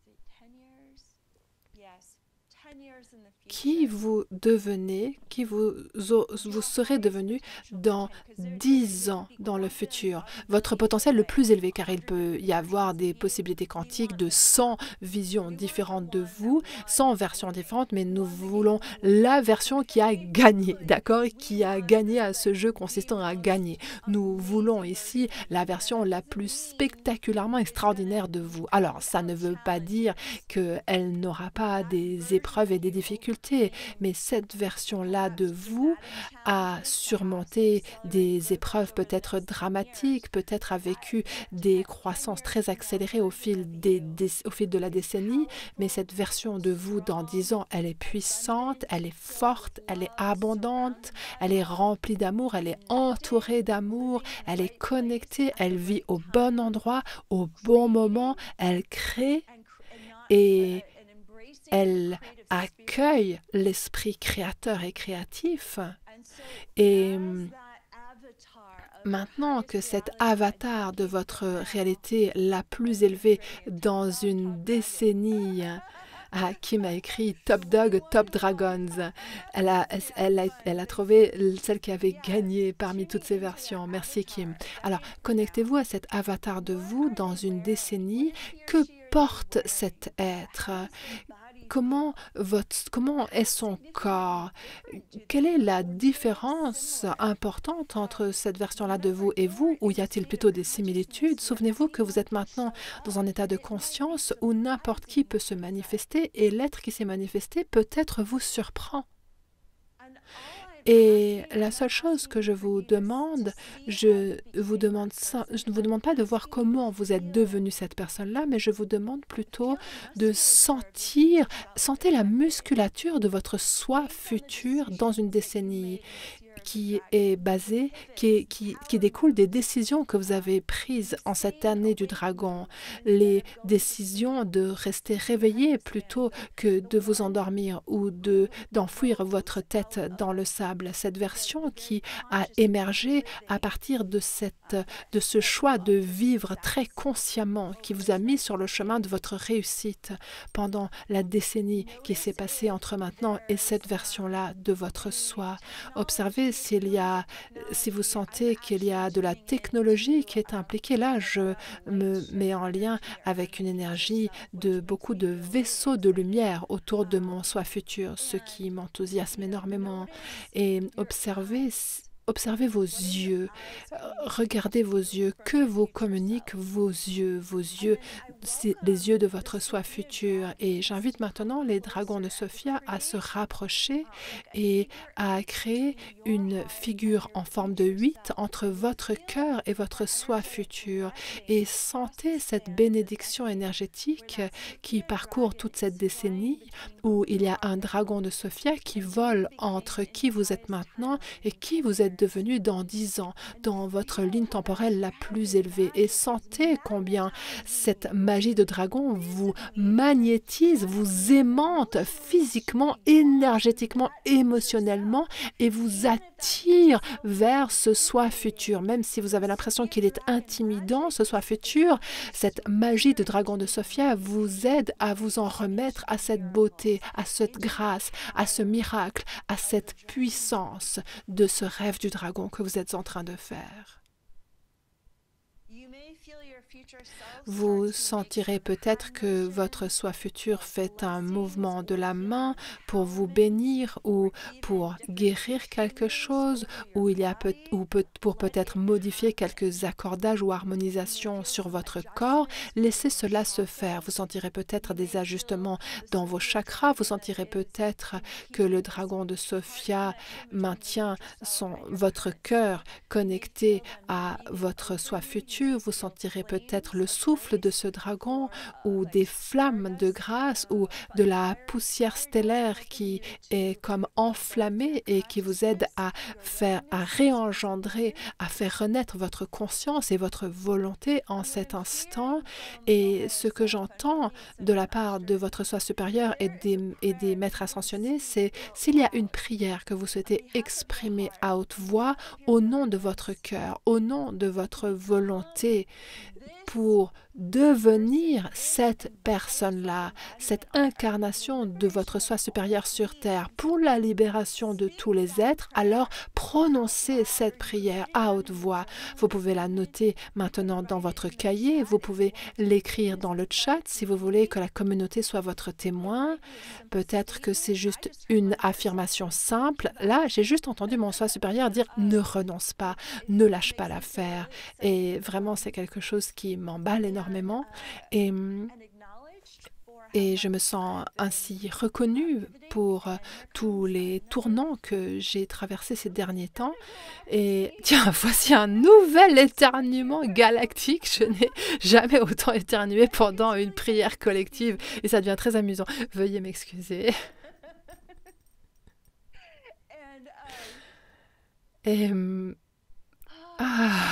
qui vous devenez, qui vous, vous serez devenu dans dix ans dans le futur. Votre potentiel le plus élevé, car il peut y avoir des possibilités quantiques de cent visions différentes de vous, cent versions différentes, mais nous voulons la version qui a gagné, d'accord? Qui a gagné à ce jeu consistant à gagner. Nous voulons ici la version la plus spectaculairement extraordinaire de vous. Alors, ça ne veut pas dire qu'elle n'aura pas des épreuves et des difficultés, mais cette version-là de vous a surmonté des épreuves peut-être dramatiques, peut-être a vécu des croissances très accélérées au fil, des, des, au fil de la décennie, mais cette version de vous dans dix ans, elle est puissante, elle est forte, elle est abondante, elle est remplie d'amour, elle est entourée d'amour, elle est connectée, elle vit au bon endroit, au bon moment, elle crée et elle accueille l'esprit créateur et créatif. Et maintenant que cet avatar de votre réalité la plus élevée dans une décennie, ah, Kim a écrit Top Dog, Top Dragons. Elle a, elle, a, elle a trouvé celle qui avait gagné parmi toutes ces versions. Merci Kim. Alors, connectez-vous à cet avatar de vous dans une décennie. Que porte cet être? Comment, votre, comment est son corps? Quelle est la différence importante entre cette version-là de vous et vous? Ou y a-t-il plutôt des similitudes? Souvenez-vous que vous êtes maintenant dans un état de conscience où n'importe qui peut se manifester et l'être qui s'est manifesté peut-être vous surprend. Et la seule chose que je vous demande, je vous demande ça, je ne vous demande pas de voir comment vous êtes devenu cette personne-là, mais je vous demande plutôt de sentir, sentez la musculature de votre soi futur dans une décennie. qui est basé, qui, est- qui, qui découle des décisions que vous avez prises en cette année du dragon. Les décisions de rester réveillé plutôt que de vous endormir ou de, d'enfouir votre tête dans le sable. Cette version qui a émergé à partir de, cette, de ce choix de vivre très consciemment, qui vous a mis sur le chemin de votre réussite pendant la décennie qui s'est passée entre maintenant et cette version-là de votre soi. Observez s'il y a, si vous sentez qu'il y a de la technologie qui est impliquée. Là, je me mets en lien avec une énergie de beaucoup de vaisseaux de lumière autour de mon soi futur, ce qui m'enthousiasme énormément. Et observez Observez vos yeux, euh, regardez vos yeux, que vous communiquent vos yeux, vos yeux, c'est les yeux de votre soi futur. Et j'invite maintenant les dragons de Sophia à se rapprocher et à créer une figure en forme de huit entre votre cœur et votre soi futur. Et sentez cette bénédiction énergétique qui parcourt toute cette décennie où il y a un dragon de Sophia qui vole entre qui vous êtes maintenant et qui vous êtes devenu dans dix ans, dans votre ligne temporelle la plus élevée. Et sentez combien cette magie de dragon vous magnétise, vous aimante physiquement, énergétiquement, émotionnellement et vous attire vers ce soi futur. Même si vous avez l'impression qu'il est intimidant, ce soi futur, cette magie de dragon de Sophia vous aide à vous en remettre à cette beauté, à cette grâce, à ce miracle, à cette puissance de ce rêve du dragon que vous êtes en train de faire. Vous sentirez peut-être que votre soi futur fait un mouvement de la main pour vous bénir ou pour guérir quelque chose, ou il y a peut, ou peut, pour peut-être modifier quelques accordages ou harmonisations sur votre corps. Laissez cela se faire. Vous sentirez peut-être des ajustements dans vos chakras. Vous sentirez peut-être que le dragon de Sophia maintient son, votre cœur connecté à votre soi futur. Vous sentirez peut-être le souffle de ce dragon ou des flammes de grâce ou de la poussière stellaire qui est comme enflammée et qui vous aide à faire, à réengendrer, à faire renaître votre conscience et votre volonté en cet instant. Et ce que j'entends de la part de votre soi supérieur et des, et des maîtres ascensionnés, c'est s'il y a une prière que vous souhaitez exprimer à haute voix au nom de votre cœur, au nom de votre volonté, pour devenir cette personne-là, cette incarnation de votre soi supérieur sur Terre, pour la libération de tous les êtres, alors prononcez cette prière à haute voix. Vous pouvez la noter maintenant dans votre cahier, vous pouvez l'écrire dans le chat si vous voulez que la communauté soit votre témoin. Peut-être que c'est juste une affirmation simple. Là, j'ai juste entendu mon soi supérieur dire « ne renonce pas, ne lâche pas l'affaire ». Et vraiment, c'est quelque chose qui m'emballe énormément. Et, et je me sens ainsi reconnue pour tous les tournants que j'ai traversés ces derniers temps. Et tiens, voici un nouvel éternuement galactique. Je n'ai jamais autant éternué pendant une prière collective et ça devient très amusant. Veuillez m'excuser. Et... Ah...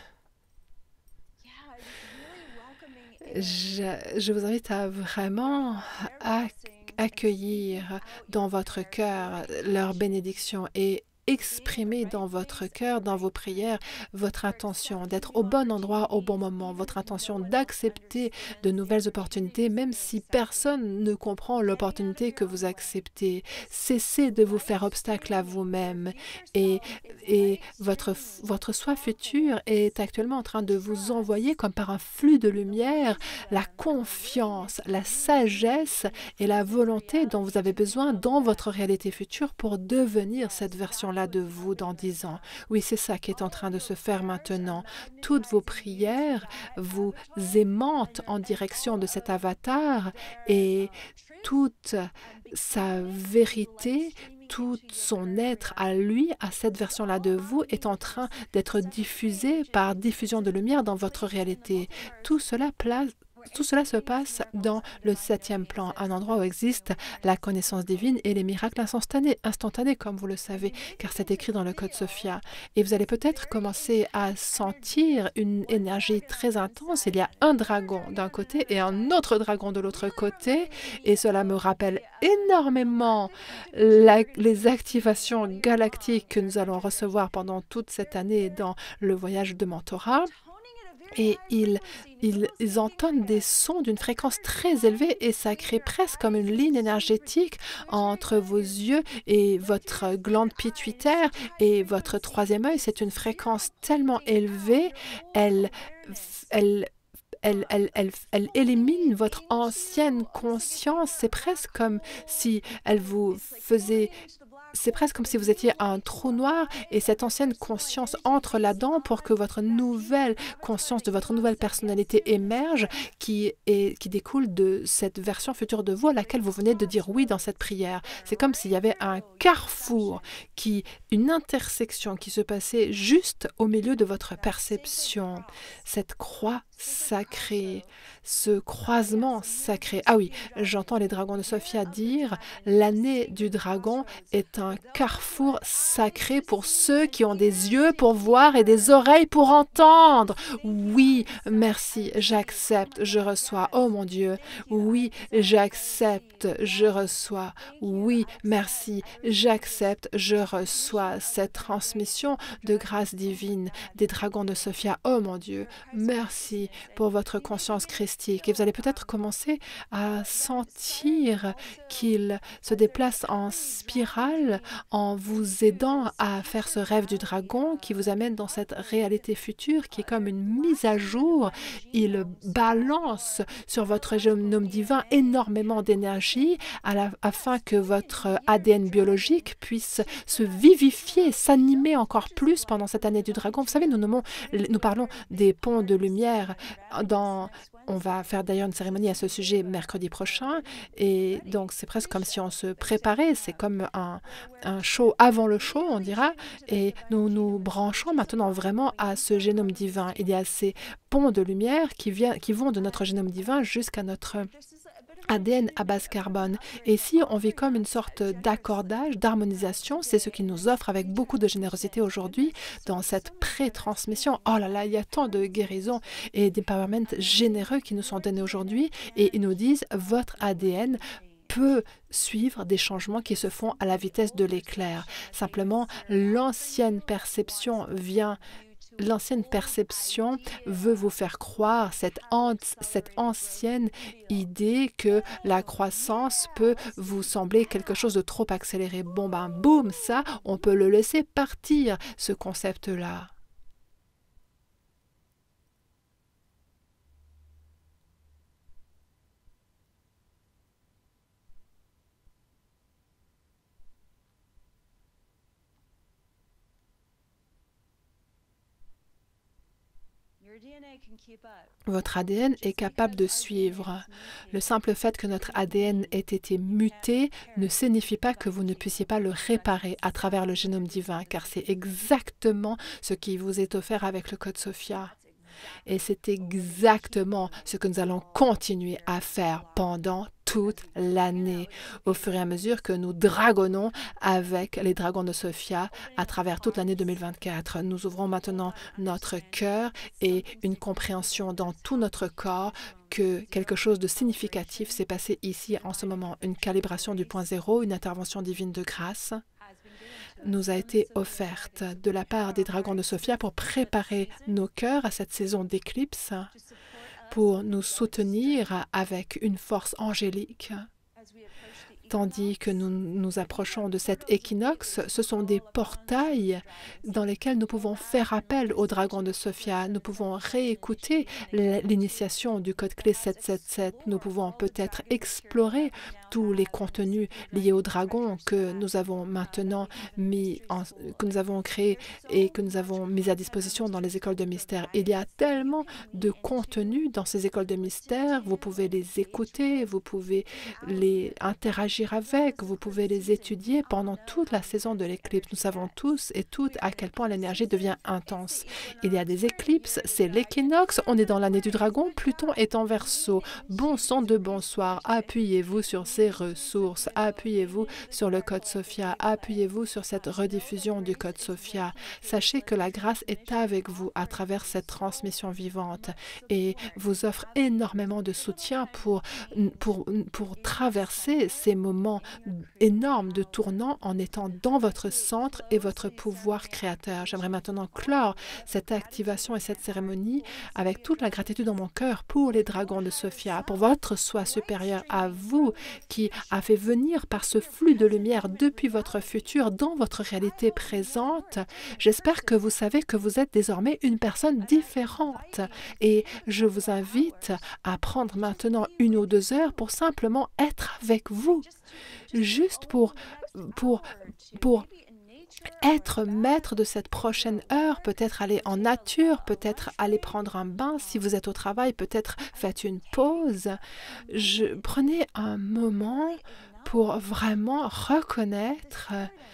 Je, je vous invite à vraiment accueillir dans votre cœur leur bénédiction et exprimer dans votre cœur, dans vos prières, votre intention d'être au bon endroit au bon moment, votre intention d'accepter de nouvelles opportunités, même si personne ne comprend l'opportunité que vous acceptez. Cessez de vous faire obstacle à vous-même et, et votre, votre soi futur est actuellement en train de vous envoyer comme par un flux de lumière la confiance, la sagesse et la volonté dont vous avez besoin dans votre réalité future pour devenir cette version là de vous dans dix ans. Oui, c'est ça qui est en train de se faire maintenant. Toutes vos prières vous aimantent en direction de cet avatar et toute sa vérité, tout son être à lui, à cette version-là de vous, est en train d'être diffusé par diffusion de lumière dans votre réalité. Tout cela place tout cela se passe dans le septième plan, un endroit où existe la connaissance divine et les miracles instantanés, instantanés, comme vous le savez, car c'est écrit dans le Code Sophia. Et vous allez peut-être commencer à sentir une énergie très intense. Il y a un dragon d'un côté et un autre dragon de l'autre côté, et cela me rappelle énormément la, les activations galactiques que nous allons recevoir pendant toute cette année dans le voyage de mentorat. Et ils, ils, ils entonnent des sons d'une fréquence très élevée et ça crée presque comme une ligne énergétique entre vos yeux et votre glande pituitaire et votre troisième œil. C'est une fréquence tellement élevée, elle, elle, elle, elle, elle, elle élimine votre ancienne conscience. C'est presque comme si elle vous faisait... C'est presque comme si vous étiez à un trou noir et cette ancienne conscience entre là-dedans pour que votre nouvelle conscience de votre nouvelle personnalité émerge qui, est, qui découle de cette version future de vous à laquelle vous venez de dire oui dans cette prière. C'est comme s'il y avait un carrefour, qui, une intersection qui se passait juste au milieu de votre perception. Cette croix sacrée, ce croisement sacré. Ah oui, j'entends les dragons de Sophia dire « L'année du dragon est un carrefour sacré pour ceux qui ont des yeux pour voir et des oreilles pour entendre. » Oui, merci, j'accepte, je reçois. Oh mon Dieu, oui, j'accepte, je reçois. Oui, merci, j'accepte, je reçois cette transmission de grâce divine des dragons de Sophia. Oh mon Dieu, merci pour votre conscience christique. Et vous allez peut-être commencer à sentir qu'il se déplace en spirale en vous aidant à faire ce rêve du dragon qui vous amène dans cette réalité future qui est comme une mise à jour. Il balance sur votre génome divin énormément d'énergie afin que votre A D N biologique puisse se vivifier, s'animer encore plus pendant cette année du dragon. Vous savez, nous, nommons, nous parlons des ponts de lumière. Dans, on va faire d'ailleurs une cérémonie à ce sujet mercredi prochain. Et donc, c'est presque comme si on se préparait. C'est comme un, un show avant le show, on dira. Et nous nous branchons maintenant vraiment à ce génome divin. Il y a ces ponts de lumière qui, vient, qui vont de notre génome divin jusqu'à notre A D N à base carbone. Et ici, on vit comme une sorte d'accordage, d'harmonisation. C'est ce qu'il nous offre avec beaucoup de générosité aujourd'hui dans cette pré-transmission. Oh là là, il y a tant de guérisons et d'empowerment généreux qui nous sont donnés aujourd'hui. Et ils nous disent, votre A D N peut suivre des changements qui se font à la vitesse de l'éclair. Simplement, l'ancienne perception vient L'ancienne perception veut vous faire croire cette, an cette ancienne idée que la croissance peut vous sembler quelque chose de trop accéléré. Bon ben boum, ça, on peut le laisser partir, ce concept-là. Votre A D N est capable de suivre. Le simple fait que notre A D N ait été muté ne signifie pas que vous ne puissiez pas le réparer à travers le génome divin, car c'est exactement ce qui vous est offert avec le Code Sophia. Et c'est exactement ce que nous allons continuer à faire pendant toute l'année, au fur et à mesure que nous dragonnons avec les dragons de Sophia à travers toute l'année deux mille vingt-quatre. Nous ouvrons maintenant notre cœur et une compréhension dans tout notre corps que quelque chose de significatif s'est passé ici en ce moment. Une calibration du point zéro, une intervention divine de grâce nous a été offerte de la part des dragons de Sophia pour préparer nos cœurs à cette saison d'éclipse, pour nous soutenir avec une force angélique. Tandis que nous nous approchons de cet équinoxe, ce sont des portails dans lesquels nous pouvons faire appel aux dragons de Sophia. Nous pouvons réécouter l'initiation du code clé sept cent soixante-dix-sept. Nous pouvons peut-être explorer tous les contenus liés au dragon que nous avons maintenant mis en, que nous avons créés et que nous avons mis à disposition dans les écoles de mystère. Il y a tellement de contenu dans ces écoles de mystère. Vous pouvez les écouter, vous pouvez les interagir avec, vous pouvez les étudier pendant toute la saison de l'éclipse. Nous savons tous et toutes à quel point l'énergie devient intense. Il y a des éclipses, c'est l'équinoxe, on est dans l'année du dragon, Pluton est en Verseau. Bon sang de bonsoir, appuyez-vous sur ces ressources, appuyez-vous sur le code Sophia, appuyez-vous sur cette rediffusion du code Sophia. Sachez que la grâce est avec vous à travers cette transmission vivante et vous offre énormément de soutien pour, pour, pour traverser ces moments énormes de tournant en étant dans votre centre et votre pouvoir créateur. J'aimerais maintenant clore cette activation et cette cérémonie avec toute la gratitude dans mon cœur pour les dragons de Sophia, pour votre soi supérieur à vous qui a fait venir par ce flux de lumière depuis votre futur dans votre réalité présente. J'espère que vous savez que vous êtes désormais une personne différente et je vous invite à prendre maintenant une ou deux heures pour simplement être avec vous, juste pour, pour, pour être maître de cette prochaine heure, peut-être aller en nature, peut-être aller prendre un bain. Si vous êtes au travail, peut-être faites une pause. Je, prenez un moment pour vraiment reconnaître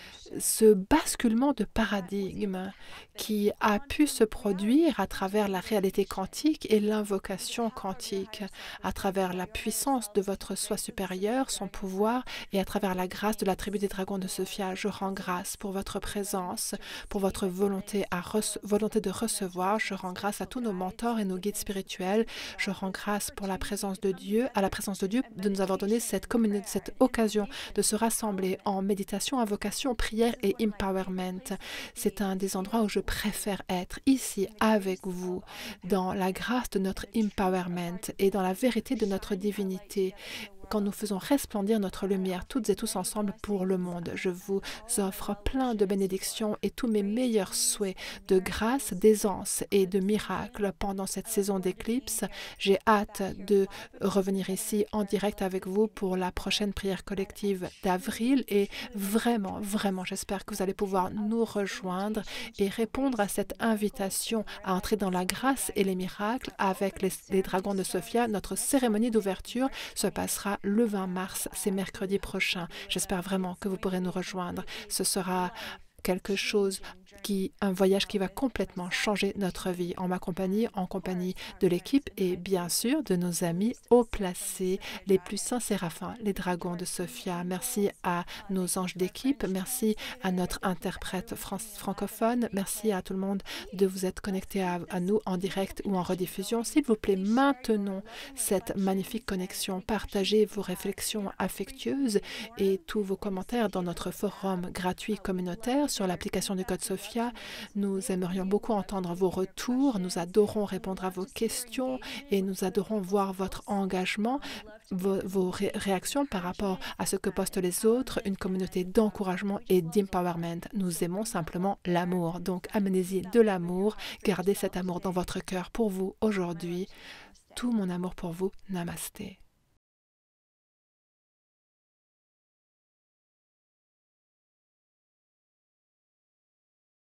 ce basculement de paradigme qui a pu se produire à travers la réalité quantique et l'invocation quantique, à travers la puissance de votre soi supérieur, son pouvoir, et à travers la grâce de la tribu des dragons de Sophia. Je rends grâce pour votre présence, pour votre volonté, à volonté de recevoir. Je rends grâce à tous nos mentors et nos guides spirituels. Je rends grâce pour la présence de Dieu, à la présence de Dieu, de nous avoir donné cette, cette occasion de se rassembler en méditation, invocation, prière et empowerment. C'est un des endroits où je préfère être, ici avec vous, dans la grâce de notre empowerment et dans la vérité de notre divinité, quand nous faisons resplendir notre lumière toutes et tous ensemble pour le monde. Je vous offre plein de bénédictions et tous mes meilleurs souhaits de grâce, d'aisance et de miracles pendant cette saison d'éclipse. J'ai hâte de revenir ici en direct avec vous pour la prochaine prière collective d'avril et vraiment, vraiment, j'espère que vous allez pouvoir nous rejoindre et répondre à cette invitation à entrer dans la grâce et les miracles avec les, les dragons de Sophia. Notre cérémonie d'ouverture se passera le vingt mars, c'est mercredi prochain. J'espère vraiment que vous pourrez nous rejoindre. Ce sera quelque chose qui, un voyage qui va complètement changer notre vie, en ma compagnie, en compagnie de l'équipe et bien sûr de nos amis haut placés, les plus saints séraphins, les dragons de Sophia. Merci à nos anges d'équipe, merci à notre interprète fran francophone, merci à tout le monde de vous être connecté à, à nous en direct ou en rediffusion. S'il vous plaît, maintenons cette magnifique connexion, partagez vos réflexions affectueuses et tous vos commentaires dans notre forum gratuit communautaire sur l'application du Code Sophia. Nous aimerions beaucoup entendre vos retours, nous adorons répondre à vos questions et nous adorons voir votre engagement, vos, vos ré réactions par rapport à ce que postent les autres, une communauté d'encouragement et d'empowerment. Nous aimons simplement l'amour, donc amenez-y de l'amour, gardez cet amour dans votre cœur pour vous aujourd'hui. Tout mon amour pour vous, namasté.